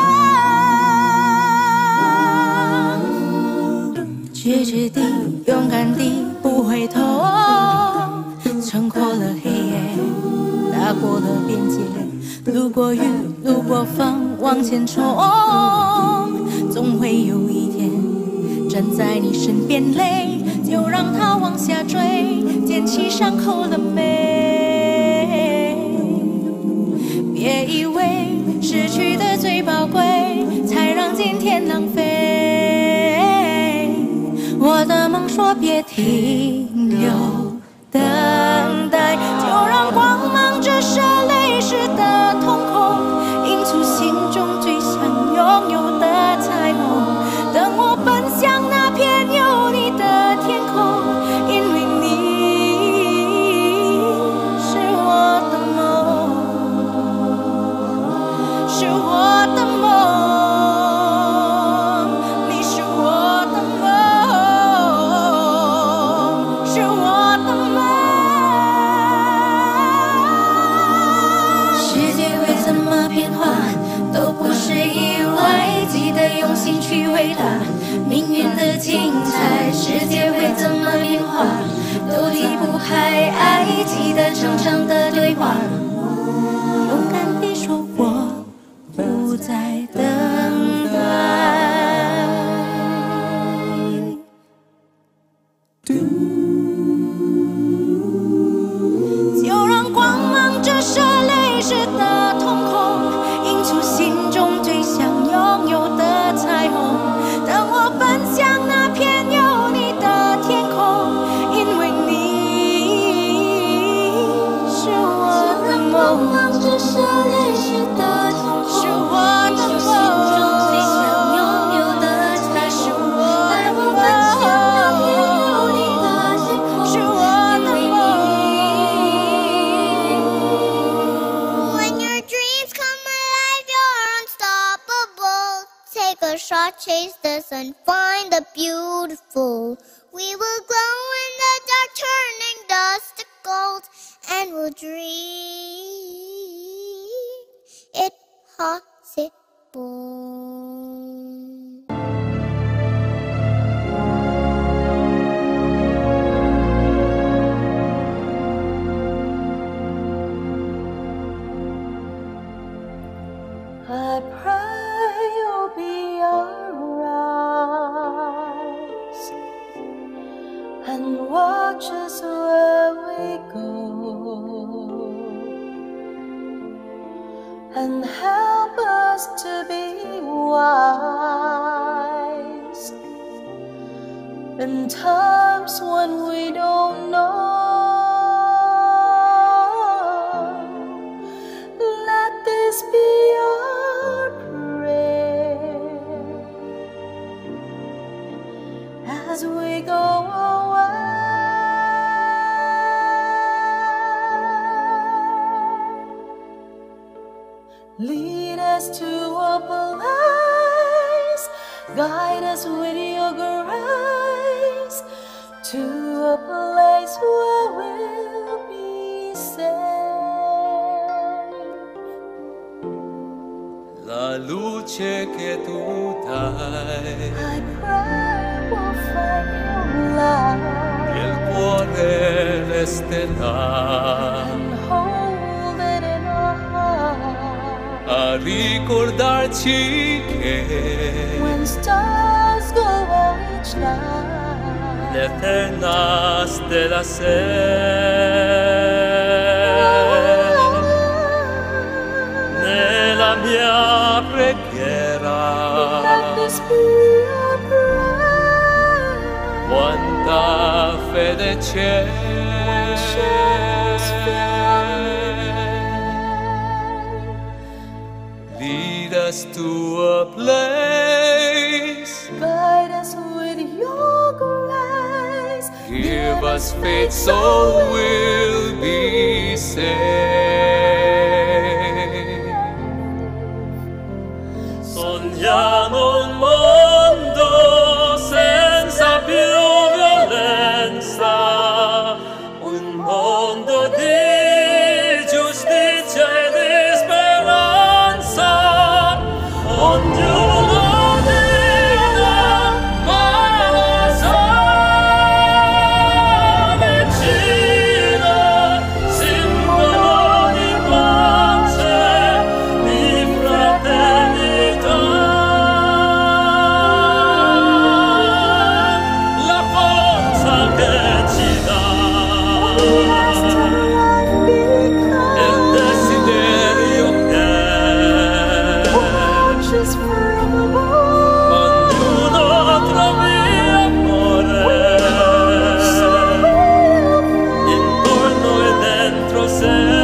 Speaker 12: 梦。直直地，勇敢地，不回头，撑过了黑夜，打过了边界，路过雨，路过风，往前冲。总会有一天站在你身边，泪就让它往下坠，捡起伤口的美。别以为失去的最宝贵，才让今天浪费。我的梦说别停留，等待就让光芒折射泪湿的瞳孔，映出心中最想拥有的彩虹。等我奔向那片有你的天空，因为你是我的梦，是我的梦，你是我的梦，是我的梦。世界会怎么变化都不是意外，记得用心去回答命运的精彩。世界会怎么变化都离不开爱，记得长长的对话，勇敢地说我不再等待。就让光芒折射泪湿的瞳孔，映出心中最想拥有的彩虹。当我奔向那片有你的天空，因为你是我的梦，是我的梦，最想拥有的彩虹。带我奔向那片有你的天空，是我的梦。
Speaker 13: When your dreams come alive, you're unstoppable. Take a shot, chase the sun, find the beautiful. We will glow in the dark, turning dust to gold, and we'll dream it possible.
Speaker 12: I pray you'll be alright and watch us where we go and help us to be wise in times when we don't know. Let this be our prayer as we go away. Lead us to a place, guide us with your grace, to a place where we'll be safe.
Speaker 9: La luce che tu dai,
Speaker 7: I pray we'll find new light
Speaker 9: il cuore resterà
Speaker 7: and hold it in our heart.
Speaker 9: a ricordarci che
Speaker 7: When stars go out each night,
Speaker 9: l'eterna stella sei. Nella mia preghiera,
Speaker 7: let this be our prayer.
Speaker 9: quanta fede c'è.
Speaker 7: Shadows
Speaker 9: Lead us to a place,
Speaker 7: guide us with your grace.
Speaker 9: give us faith so we'll be saved. Sogniamo un mondo senza più violenza, un mondo di giustizia e di speranza. Ognuno dica cosa vicino, simbolo di pace, di fraternità. La forza che ci dà il desiderio che
Speaker 7: Watches from above.
Speaker 9: ognuno trovi amore intorno e dentro sé.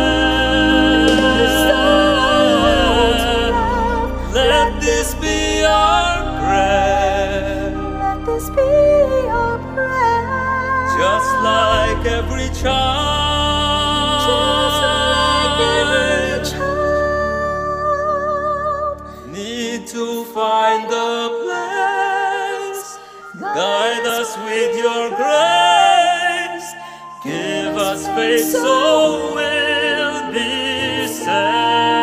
Speaker 9: Let this be our prayer,
Speaker 7: Let this be our prayer.
Speaker 9: just like every child.
Speaker 7: Just like every child.
Speaker 9: Need to find a place. Guide us with your grace. Give us faith so we'll be saved.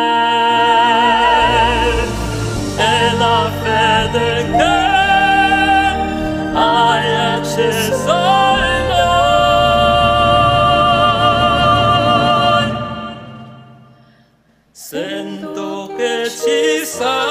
Speaker 9: E la fede che hai acceso in noi, sento che ci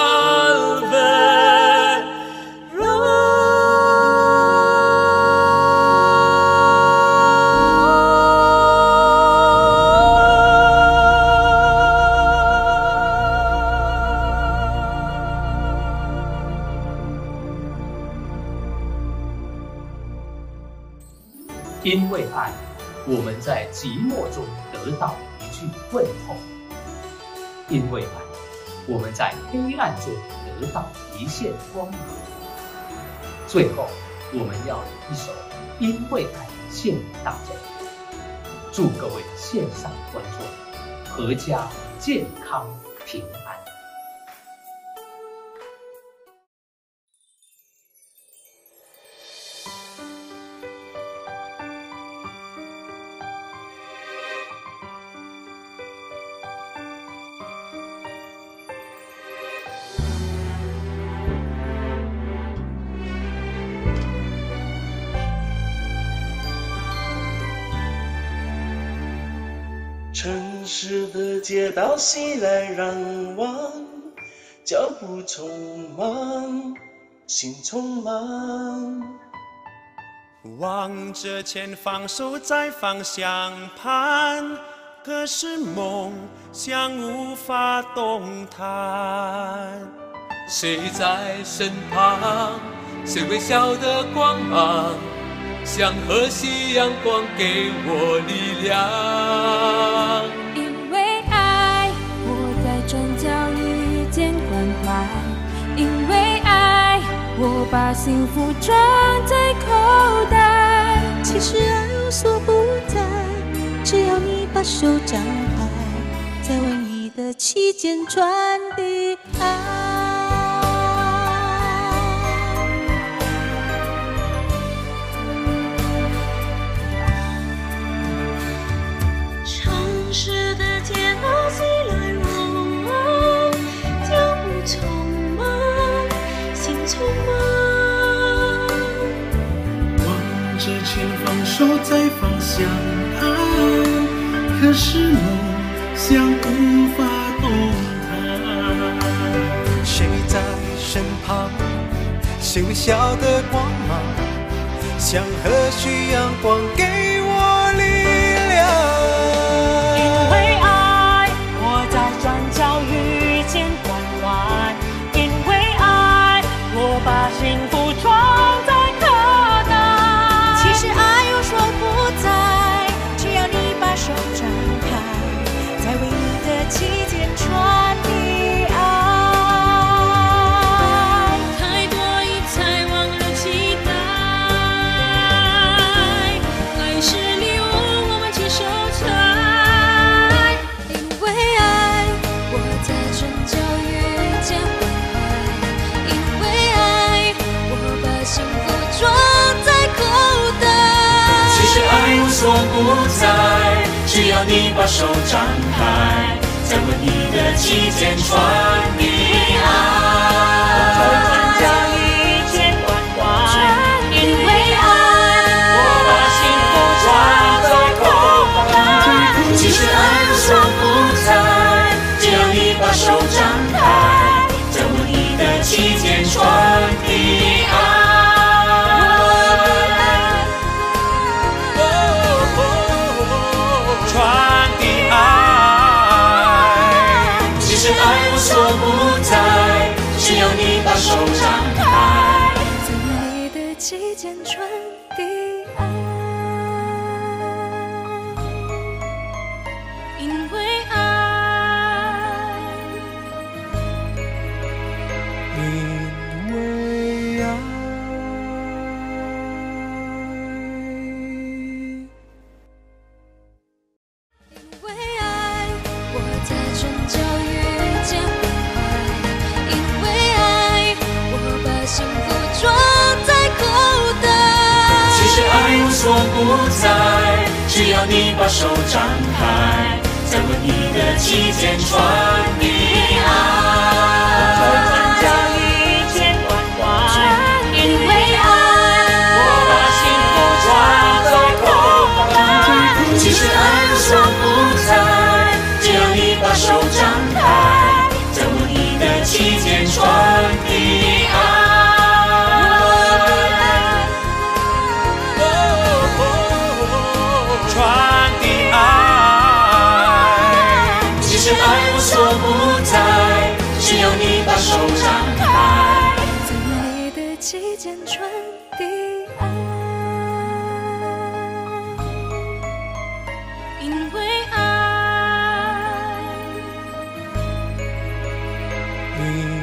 Speaker 9: salverà.
Speaker 1: 因为爱，我们在寂寞中得到一句问候；因为爱，我们在黑暗中得到一线光芒。最后，我们要以一首《因为爱》献给大家，祝各位线上观众阖家健康平安。
Speaker 3: 城市的街道熙来攘往，脚步匆忙，心匆忙。
Speaker 9: 望着前方，守在方向盘，可是梦想无法动弹。谁在身旁？谁微笑的光芒，像河西阳光给我力量。
Speaker 10: 因为爱，我在转角遇见关怀；因为爱，我把幸福装在口袋。其实爱无所不在，只要你把手张开，在为你的期间传递爱。城市的街道熙来攘往，脚步
Speaker 11: 身旁，是微笑的光芒，像和煦阳光给我力量。
Speaker 7: 因为爱，我在转角遇见弯弯；因为爱，我把幸福装在可能。其实爱有说不在，只要你把手张开，在为你的期间传递爱。太多疑猜，忘了期待，爱是礼物，我们亲手采。因为爱，我在转角遇见弯弯；因为爱，我把幸福装在口袋。
Speaker 3: 其实爱无所不在，只要你把手张开，在为你的期间传递爱。
Speaker 7: 转角遇见弯弯，因为爱，我把幸福装在口袋。
Speaker 3: 其实爱无所不在，只要你把手张开，在为你的期间传递爱。
Speaker 9: 传递爱。
Speaker 3: 其实爱无所不在，只要你把手张开，
Speaker 7: 在你的期间传递爱。因为爱，
Speaker 11: 因为爱。
Speaker 7: 因为爱，我在转角遇见弯弯；因为爱，我把幸福装在口袋。
Speaker 3: 其实爱无所不在，只要你把手张开，在为你的期间传递爱。
Speaker 7: 转角遇见弯弯，因为爱，我把幸福装在口袋。
Speaker 3: 其实爱无所不在，只要你把手张开，在为你的期间传递爱。
Speaker 9: 传递爱。
Speaker 3: 其实爱无所不在，只要你把手张开，
Speaker 7: 在你的期间传递爱。因为爱。
Speaker 11: 因